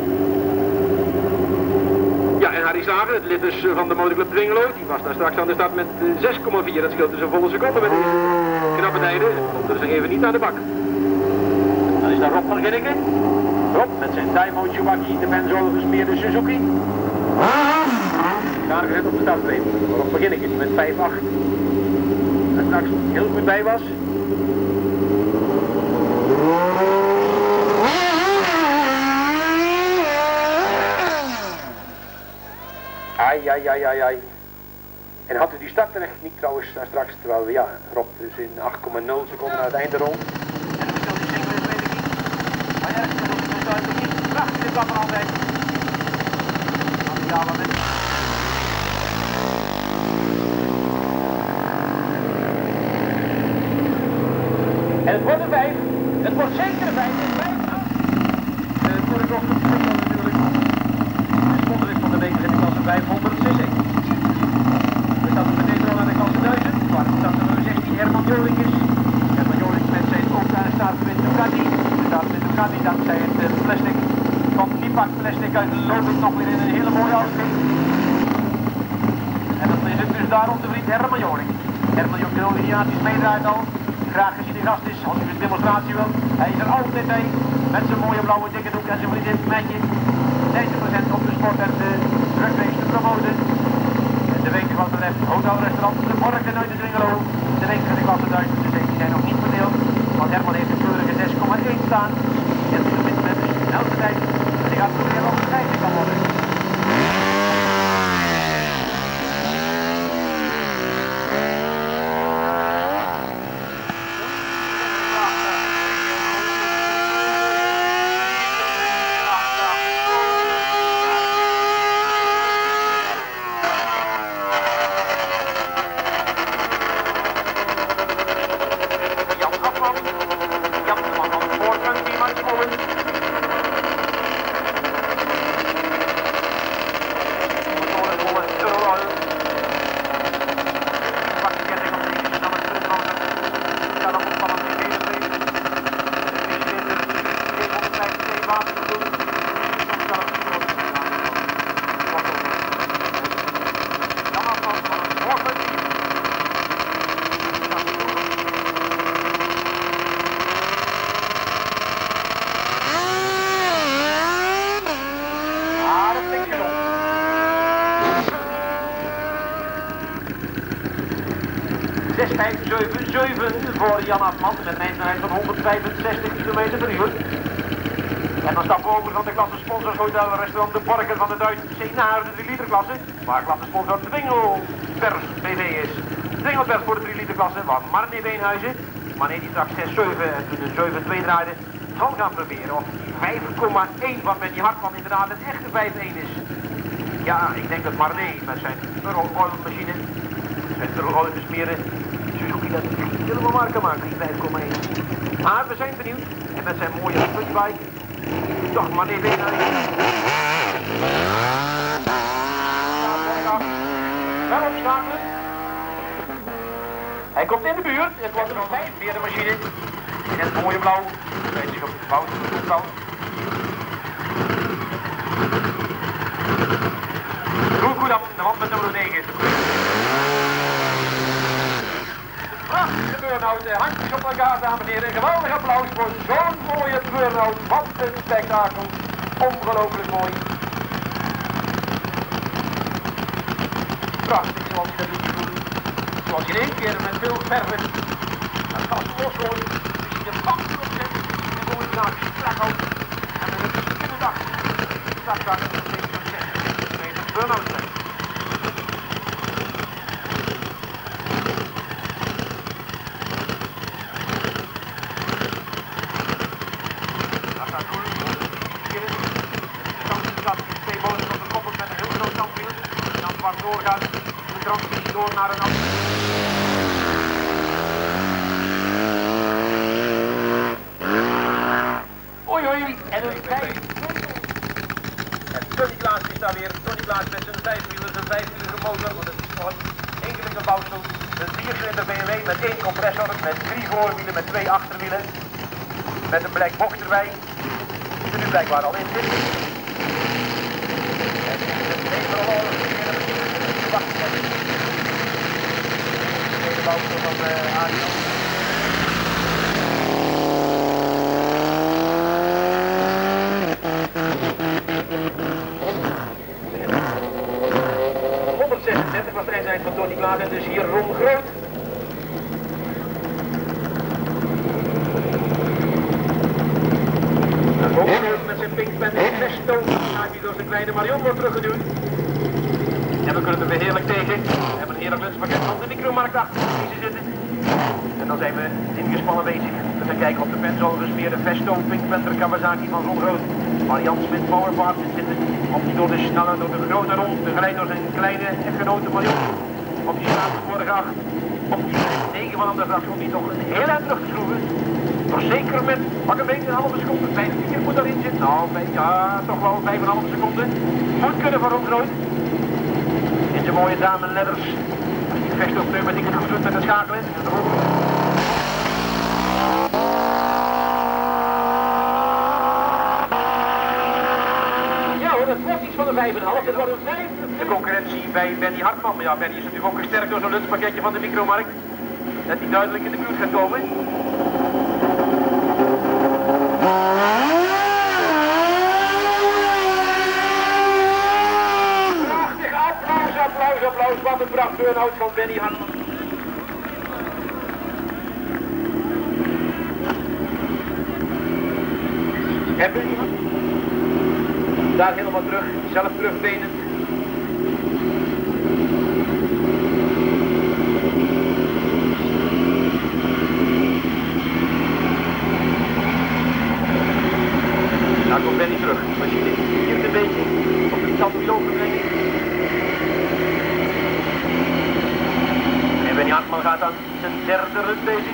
Ja, en Harry Slager, het lid dus van de motorclub Dwingelo, die was daar straks aan de start met zes komma vier. Dat scheelt dus een volle seconde met deze knappe tijden. Komt er dus even niet aan de bak. Dan is daar Rob van Ginneke. Rob met zijn Daimo Chewbacca, de Benzo gesmeerde Suzuki. Daar gezet op de startstreep. Rob van Ginneke met vijf acht. En straks heel goed bij was. Ai, ai, ai, ai, ai. En had u die starttechniek trouwens daar straks, terwijl we, ja, Rob dus in acht komma nul seconden naar het einde rond. En het verschil is zeker, weet ik niet. Maar ja, dat is duidelijk niet. Prachtig dit klapper altijd. Ja, wat is En het wordt een vijf. Het wordt zeker een vijf. vijf acht. Uh, voor de dochter natuurlijk. De sponsorit van de week is in de klasse vijfhonderd C C. We staan meteen al naar de klasse duizend. Waar staat nummer zestien Herman Jolinkes. Herman Jolinkes met zijn ook daar staat met Ducati. Er staat met Ducati dankzij het uh, plastic van Nipak plastic uit de loop nog weer in een hele mooie outfit. is het dus daar onze vriend Herman Joring. Herman Joring, de organisaties meedraait al. Graag gezien de gast is, als u een demonstratie wilt. Hij is er altijd bij, met zijn mooie blauwe dikke doek en zijn vriendin Metje. zeventig procent op de sport en de rugrace te promoten. En de week wat betreft hotelrestaurant De Borgen uit de Dwingelo. De week van de klasse duizend die zijn nog niet verdeeld. Want Herman heeft een keurige zes komma één staan. En op dit moment is de snelste tijd. En die gaat proberen of het vijfde kan worden. zes vijf zeven zeven voor Jan Afman met een snelheid van honderdvijfenzestig kilometer per uur. En dan stappen we over van de klasse sponsors Hotel Restaurant De Borgen van de Duitse C naar de drie liter klasse, waar klasse sponsor Dwingelpers B V is. Dwingelpers voor de drie liter klasse, waar Marnie Beenhuizen, Marnie die straks zes zeven en toen een zeven twee draaide, zal gaan proberen of vijf komma één van Benny Hartman inderdaad een echte vijf één is. Ja, ik denk dat Marnie met zijn Euro-oil machine, met Euro-oil besmeren, Suzuki dat niet helemaal maar kan maken, die vijf komma één. Maar we zijn benieuwd. En met zijn mooie puntbike. Toch maar niet weer naar wel opschakelen. Hij komt in de buurt. Het wordt er nog vijf meer de machine. In het mooie blauw. Weet zich op de fout van de toestand. Roel Koedam, de man met nummer negen. Prachtige burn-out, handjes op elkaar dames en heren. Een geweldig applaus voor zo'n mooie burn-out. Wat een spektakel. Ongelooflijk mooi. Prachtig zoals je dat doet. Zoals je in één keer met veel verven dat gas losgooit. Dus je de bank erop zet en gewoon een naakje strak houdt. En met een beginnende dag. Dat kan het nog steeds zo'n zestig meter burn-out zijn. Doorgaat de transmissie door naar een ander. Oei oei, en een vijf. En Tony Klaas is daar weer. Tony Klaas met zijn vijfwielers, een vijfwielige motor, want het is nog een enkelige bouwsel. Een viercilinder B M W met één compressor, met drie voorwielen, met twee achterwielen. Met een black box erbij, die er nu blijkbaar al in zit. En het is er al de bouwsel van de Adidas. honderdzesendertig was de eindtijd van Tony Klaas en dus hier Ron Groot. Ron Groot met zijn Pink Panther Festo, die door zijn kleine Marion wordt teruggeduwd. En we kunnen er weer heerlijk tegen. We hebben een heerlijk lunchpakket van de micromarkt achter de zitten. En dan zijn we ingespannen bezig. We gaan kijken op de pencil gesmeerde Festo, Pink Panther Kawasaki van Ron Groot. Waar Jan Smit Powerfart zit zitten. Op die door de snelle, door de grote rond, begeleid door zijn kleine echtgenote Marion. Op die straat vorige acht. Op die negen van de vracht om die toch een heel eind terug te schroeven. Toch zeker met, pak een beetje een halve seconde. Vijf keer moet daarin zitten. Nou, vijf, ja, toch wel vijf en een halve seconde. Moet kunnen voor Ron Groot. In zijn mooie damenledders. Als die Festo pneumatiek het goed doet met het schakelen. En de ja hoor. wordt het wordt iets van de vijf komma vijf, het wordt een vijf. De concurrentie bij Benny Hartman. Maar ja, Benny is natuurlijk ook gesterkt door zo'n lunchpakketje van de micromarkt. Dat hij duidelijk in de buurt gaat komen. Prachtig, applaus, applaus, applaus. Wat een pracht burn-out van Benny Hartman. En Benny daar helemaal terug, zelf terugbenen. Daar komt Benny terug. Machine hier een beetje op de standpiloot te brengen. En Benny Hartman gaat aan zijn derde run bezig.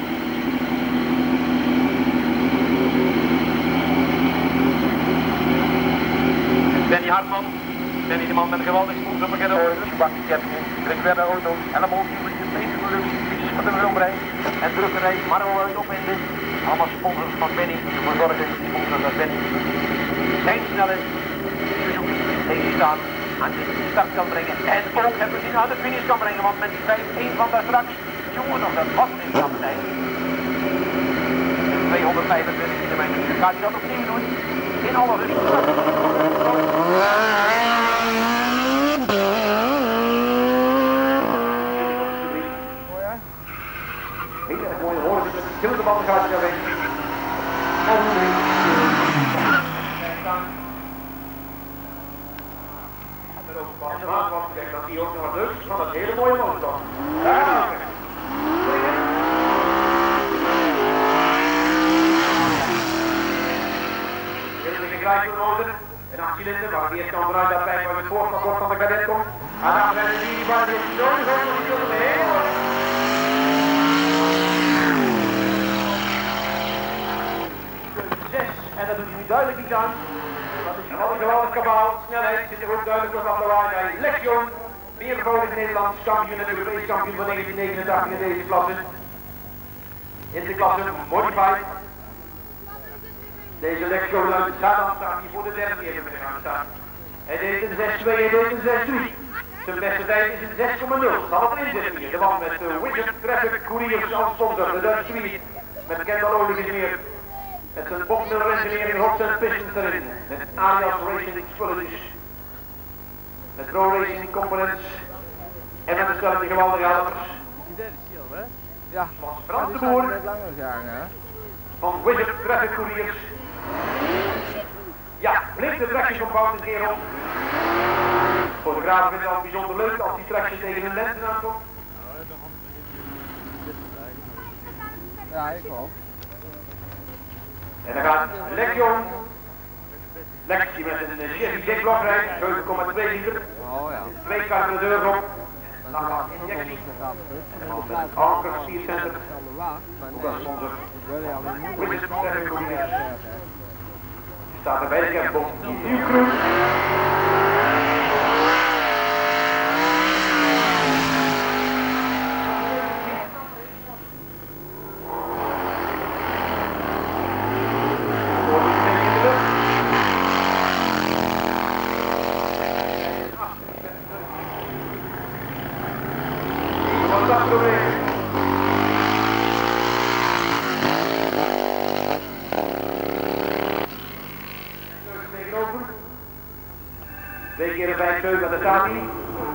Benny Hartman, Benny de man met een geweldig sponsorpakket over. Schubakje Kepje, Rick Werner Auto, elleboog die met je meeste producties van de filmrij. En drukkerij, Marlo uit opwinden. Allemaal sponsors van Benny, die ervoor zorgen sponsors dat Benny zijn snelle Suzuki deze staat aan de start kan brengen. En ook hebben we zien aan de finish kan brengen, want met die vijf één van daar straks, jongen nog dat was niet aan de tijd. tweehonderdvijfentwintig kilometer, gaat hij dat opnieuw doen? In alle rust. Hele erg mooie horen met verschillende banden gaat hij daarheen. En ook een band maat was, kijk dat hij ook nog wat leuk is van dat hele mooie motor. Daar motor, een acht cilinder, waar het eerst kan vanuit dat pijp waar het voorstel van de kadet komt. En dan zijn we die waar dit nodig is, want die zullen we heel. zes, en dat doet hij nu duidelijk niet aan. Dat is een geweldig kabaal, snelheid zit er ook duidelijk op de lawaai bij Lexion. Meervoudig Nederlands kampioen en Europees kampioen van negentien negenentachtig in deze klasse. In de klasse Modified. Deze Lexion uit Zaandam staat hier voor de derde keer gaan staan. Hij deed een zes twee, hij deed een zes drie. Zijn beste tijd is een zes komma nul. Zal het erin zitten hier. De man met de Wizard Traffic Couriers als sponsor. De Dutch Suite. Met Kendall Olivier. Met zijn Bob Miller Engineering Hops en Pistons erin. Met Alias Racing spulletjes. Met Pro Racing Components. En met dezelfde geweldige helpers. Ja, Frans de Boer. Van Wizard Traffic Couriers. Ja, blinkt de trekjes van Wout een keer op. Fotografen vinden het al bijzonder leuk als die trekjes tegen hun lenzen aankomt. ja, ik ook. En dan gaat Lexion. Lexie met een Chevy J-blok rijdt, zeven komma twee liter. Oh ja. Twee carburateur op. En dan gaat injectie. En dan met het Anker Spiercenter. Ook als sponsor. Wizard Traffic Couriers. Staat er bij de kerstboom. Nieuw crew. Twee keer een vijf zeven, daar staat hij.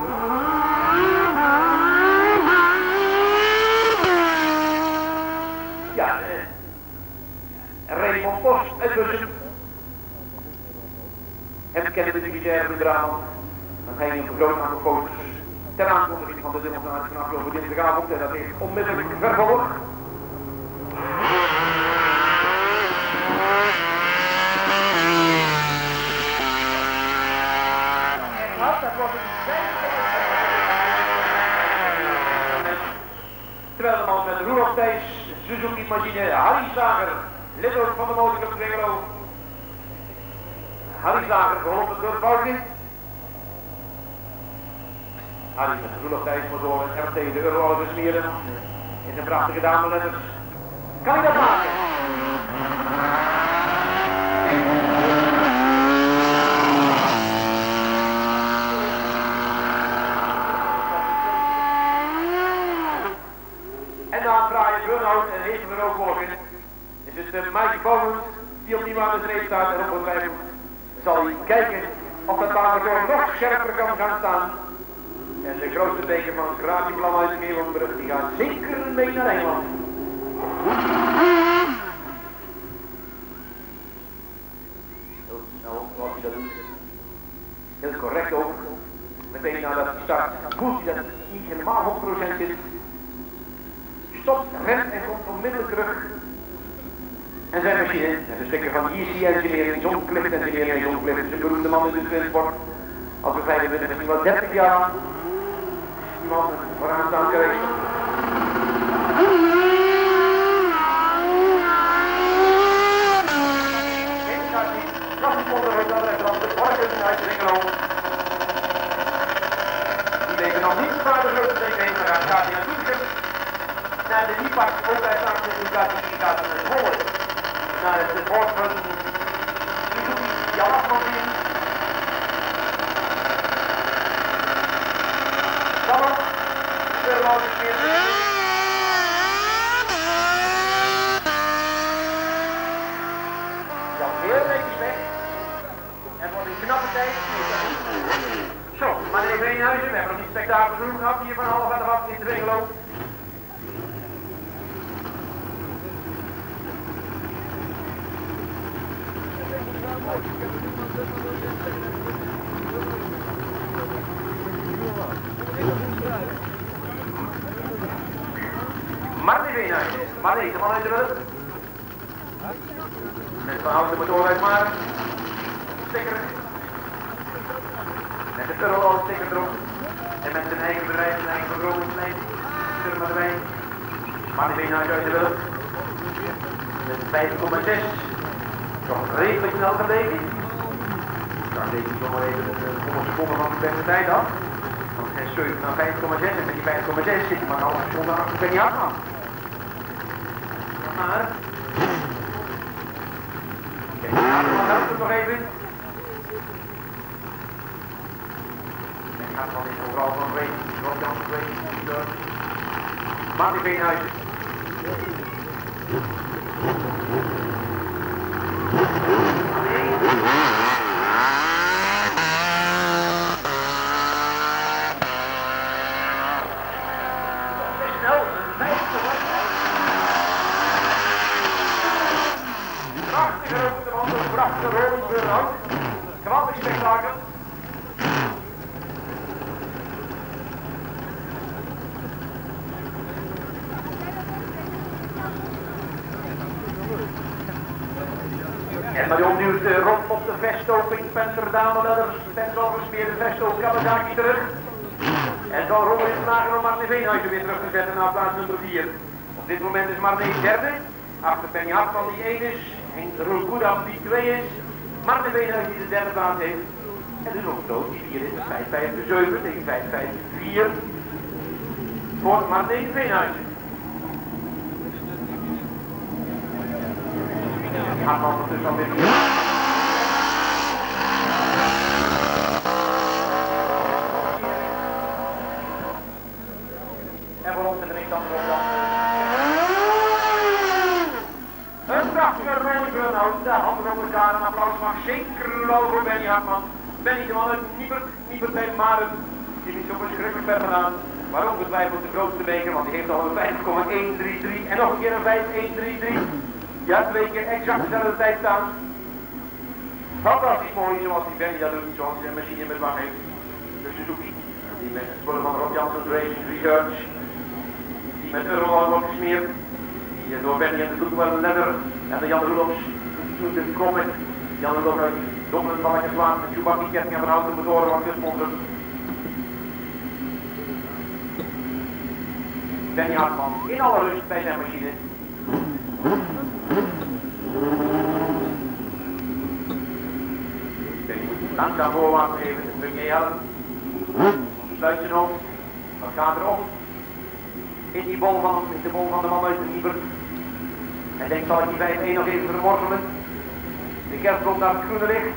Ja, eh, Raymond Post uit Bussen. Hem kennen de militairen nu eraan. Dan ga je op een groot aantal foto's ter aankondiging van de demonstratie van afgelopen dinsdagavond. En dat heeft onmiddellijk vervolg. Terwijl de man met Roelof Thijs, Suzuki machine, Harry Slager, lid ook van de motorclub Twingelo. Harry Slager geholpen door Boutje. Harry met Roelof Thijs motor en R T de Euro smeren. In zijn prachtige dameletters. Kan ik dat maken? de Mike Bowens, die opnieuw aan de streep staat en ongetwijfeld zal hij kijken of dat baanrecord nog scherper kan gaan staan. En de grootste beker van Grafieplan uit Meerlandbrug, die gaat zeker mee naar Engeland. Heel snel, zoals hij dat doet. Heel correct ook. Meteen nadat hij start, voelt hij dat het niet helemaal honderd procent zit. Stopt, remt en komt onmiddellijk terug. En zijn machine, met een sticker van E C Engineering, John Clift Engineering, John Clift is een beroemde man in de transport. Als we vijfentwintig, misschien wel dertig jaar. Die man vooraan staan geweest. Die leven nog niet waar de grote tegen heen, maar gaat hij naartoe. Naar de Niepak, ook bij het aansluiting die gaat naar het Hollen. Naar het support van Suzuki, Jan Afmantin. Dan nog, de Roze Smeer. Jan heel netjes weg. En voor een knappe tijd. Zo, maar even Veenhuizen, we hebben nog niet spektakel genoeg gehad hier van half aan de wacht in Twingelo. Martin Veenhuizen, Martin, de man uit de Wulp. Met van hout de motor uit maar. Sticker. Met de Turlo sticker erop. En met zijn eigen bedrijf, zijn eigen vergrotingslijn. Turm met de wijn. Martin Veenhuizen uit de Wulp. Met vijf komma zes. Toch redelijk snel geleden. Dan deed hij zomaar even een honderd seconden van de beste tijd af. Want hij is zeven naar vijf komma zes en met die vijf komma zes zit hij maar een halve seconde achter Benny Hartman. Maar... Benny Hartman helpt het nog even. Benny Hartman is overal van geweest. Rob Jans geweest. Martin Veenhuizen. Geweldig spektakel. En maar opnieuw uh, rond op de vestoping, Spencer Damelers, Spencer gesmeerde vesto, Kawasaki terug. En dan rollen is vragen om Martin Veenhuizen weer terug te zetten naar plaats nummer vier. Op dit moment is Martin derde, achter Benny Hartman die één is, Henk Roelgoedam die twee is. Martin Veenhuizen die de derde plaats heeft. En dus ook dood, die vier is het vijf vijf zeven tegen vijf vijf vier voor Martin Veenhuizen. Hartman ondertussen alweer vier. En voor ons in de richting van de een prachtige rode burn-out, de handen op elkaar, een applaus mag zeker wel voor Benny Hartman. Benny de man uit Niebert, Niebert bij Maren, die heeft zo verschrikkelijk ver gedaan. Maar ongetwijfeld de grootste beker, want die heeft al een vijf komma honderddraaiëndertig en nog een keer een vijf komma honderddraaiëndertig. Ja, twee keer exact dezelfde tijd staan. Fantastisch mooi zoals die Benny dat doet, zoals hij een machine met wacht heeft. De Suzuki, die met spullen van Rob Janssens Racing Research, die met Eurolog wordt gesmeerd. Die door Benny en de Doekwell Leather en de Jan Roelofs toen de Comet, Jan Roelofs uit Dommelen Balletjes Waan, de Chewbacca ketting en van houten motoren wordt gesponsord. Benny Hartman in alle rust bij zijn machine. Benny moet langzaam voorwaarts even, een beetje helpen. Sluit zijn hoofd, wat gaat erop? In die bol van, in de bol van de man uit de Niebert. Hij denkt, zal ik die vijf één nog even vermorzelen? De kerst komt naar het groene licht.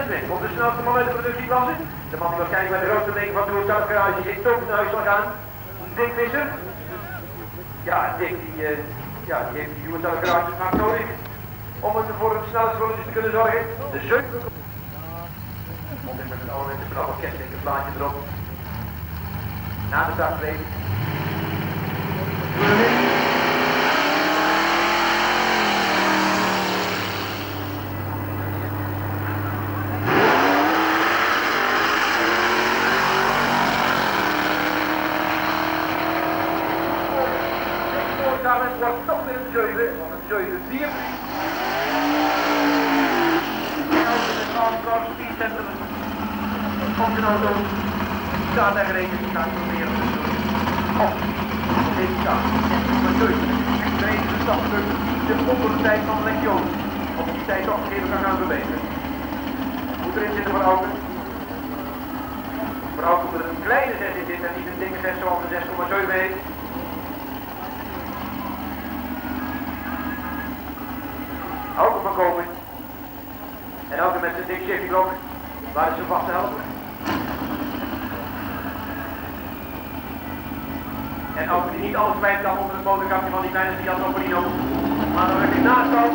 Smith komt de snelste man uit de productieklasse. De man die waarschijnlijk met de grootste ding van de Zelf Garage in Toon naar huis zal gaan. Dick Visser. Ja, Dick die, uh, ja, die heeft die Zelf Garage vaak nodig om het voor een snelle schuldjes te kunnen zorgen. De zeven. Komt in met het ouderwetse vanaf orkest een plaatje erop. Na de startstreep. Het wordt toch weer een zeven, want een zeven vier. En als we met Armstrong Speed Center komt een auto, staat er gereden, die gaat proberen op deze kant. En zeven, de enige stappunt, de onder de tijd van Legion, om die tijd toch even kan gaan verbeteren. Moet erin zitten voor Auken. Voor Auken moet er een kleine zes in zitten en niet een dikke zes zoals de zes komma zeven heet. Auken van komen. En Auken met zijn dik Chevy blok. Waar is ze vast te helpen? En Auken die niet alles kwijt kan onder het motorkapje van die kleine Fiat Topolino. Maar dan heb je naast ook.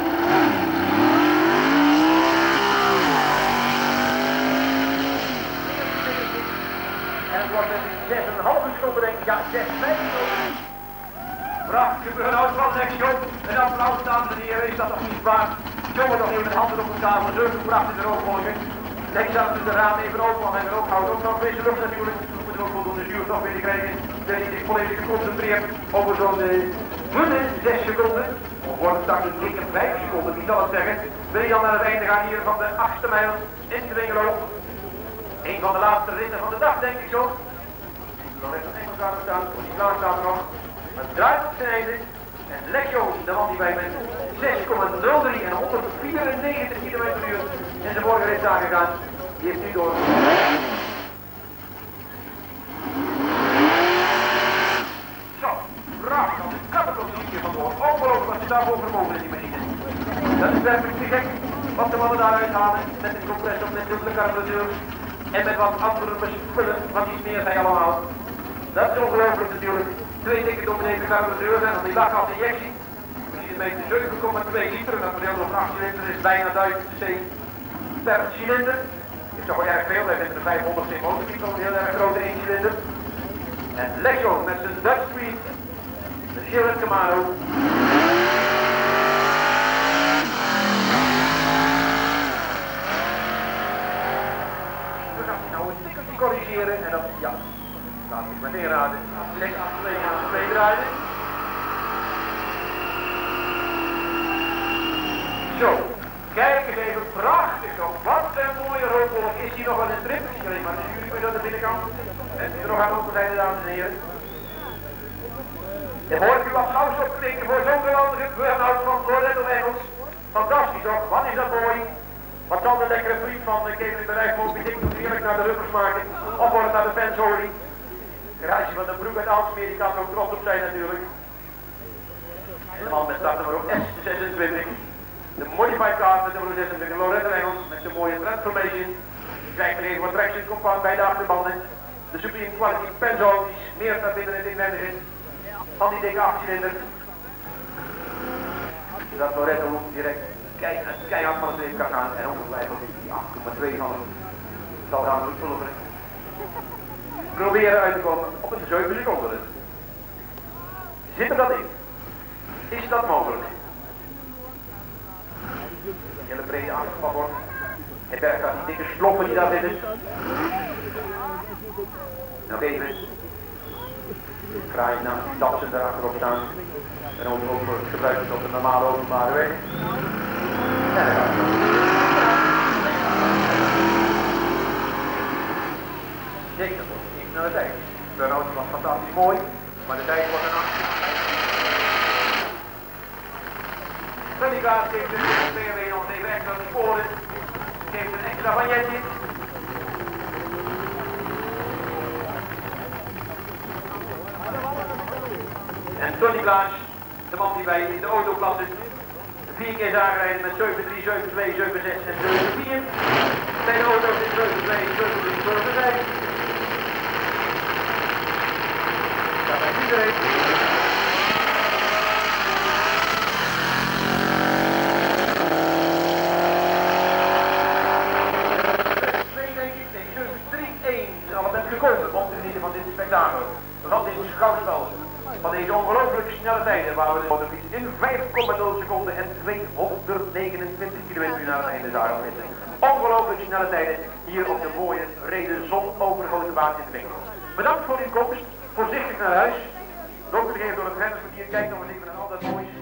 En het wordt met zes komma vijf seconden denk ik. Ja, zes komma vijf. Prachtig gebeurd van Lexion. Een applaus, dames en heren, is dat nog niet waar? Jongen nog even met handen op de tafel, zulke prachtige rookvolken. Lex had dus de raam even open, want hij wil ook houden. Ook nog deze lucht natuurlijk. We moeten ook voldoende zuurstof weer krijgen. Dat hij zich volledig geconcentreerd over zo'n dunne zes seconden. Of wordt het straks een dikke vijf seconden, wie zal het zeggen? Wil je dan naar het einde gaan hier van de achtste mijl in Dwingelo. Een van de laatste ritten van de dag, denk ik zo. Dan heeft een Engels aan staan, want die klaar staat er nog. Het draait op zijn einde. En Lexion, de man die bij met zes komma nul drie en honderdvierennegentig kilometer per uur in zijn morgenrit is aangegaan, die heeft nu door. Zo, prachtig, een kappenpositie vandoor. Ongelooflijk wat ze daarvoor vermogen in die machine. Dat is werkelijk te gek wat de mannen daaruit halen met een compressor, met dubbele carburateur en met wat andere spullen, wat iets meer zijn allemaal. Dat is ongelooflijk natuurlijk. Twee dikke dominante carburateurs en dan die lachgasinjectie. Je ziet een beetje zeven komma twee liter en dat verdeeld over acht cilinder is bijna duizend c per cilinder. Dat is toch wel erg veel, hij heeft een vijfhonderd c motortype, een heel erg grote één cilinder. En Lexion met zijn Dutch Street, de Chevrolet Camaro. We gaan die nou een stukje corrigeren en dat, ja. Laat ik maar neerraden. Lex achter twee aan twee draaien. Zo, kijk eens even, prachtig toch. Wat een mooie rookbolk. Is hier nog wel een strip? Nee, maar dat is jullie weer aan de binnenkant. En is er nog aan de overzijde, dames en heren. En hoor ik u wat gauws op knikken voor zo'n geweldige burn-out van Loretto Engels. Fantastisch toch, wat is dat mooi. Wat kan de lekkere vriend van de Kevin Bedrijf Moby Dick nog heerlijk naar de rubbers maken. Of wordt het naar de fansolie. Garage van de Broek uit Aalsmeer, die kan er ook trots op zijn natuurlijk. En de man met startnummer op S zesentwintig. De modified car met nummer zesentwintig, Loretto Engels, met zijn mooie transformation. Je krijgt er even wat traction compound bij de achterbanden. De Supreme Quality Penzone, die is meer naar binnen in het inwendig is. Van die dikke achtcilinder. Zodat Loretto direct keihard van het leven kan gaan. En ongetwijfeld is die acht komma twee van hem zal gaan pulveren. Proberen uit te komen op een zeven seconden. Zit er dat in? Is dat mogelijk? Hele brede achterpapbord. En bergt aan die dikke sloppen die daar zitten. Nog even. Kraai naast die tapsen daar achterop staan. En ook gebruikt het op de normale openbare weg. En daar gaat het. Zeker. Naar de tijd. De burn-out was fantastisch mooi, maar de tijd wordt een acht. Tony Klaas geeft dus de B M W nog even extra de sporen. Geeft een extra bagnetje. En Tony Klaas, de man die bij de autoklasse vier keer is aangereden met zeven drie, zeven twee, zeven zes en zeven vier. Zijn auto's in zeven twee, zeven drie, zeven vijf. Daar is iedereen. Gekomen om te genieten van dit spektakel, van dit schouwspel, van deze ongelooflijk snelle tijden waar we de motorfiets in vijf komma nul seconden en tweehonderdnegenentwintig kilometer per uur naar het einde zagen vinden. Ongelooflijk snelle tijden hier op de mooie, brede, zonovergoten baan in de winkel. Bedankt voor uw komst, voorzichtig naar huis. Dokter even door het rennerskwartier, kijk nog eens even naar al dat moois.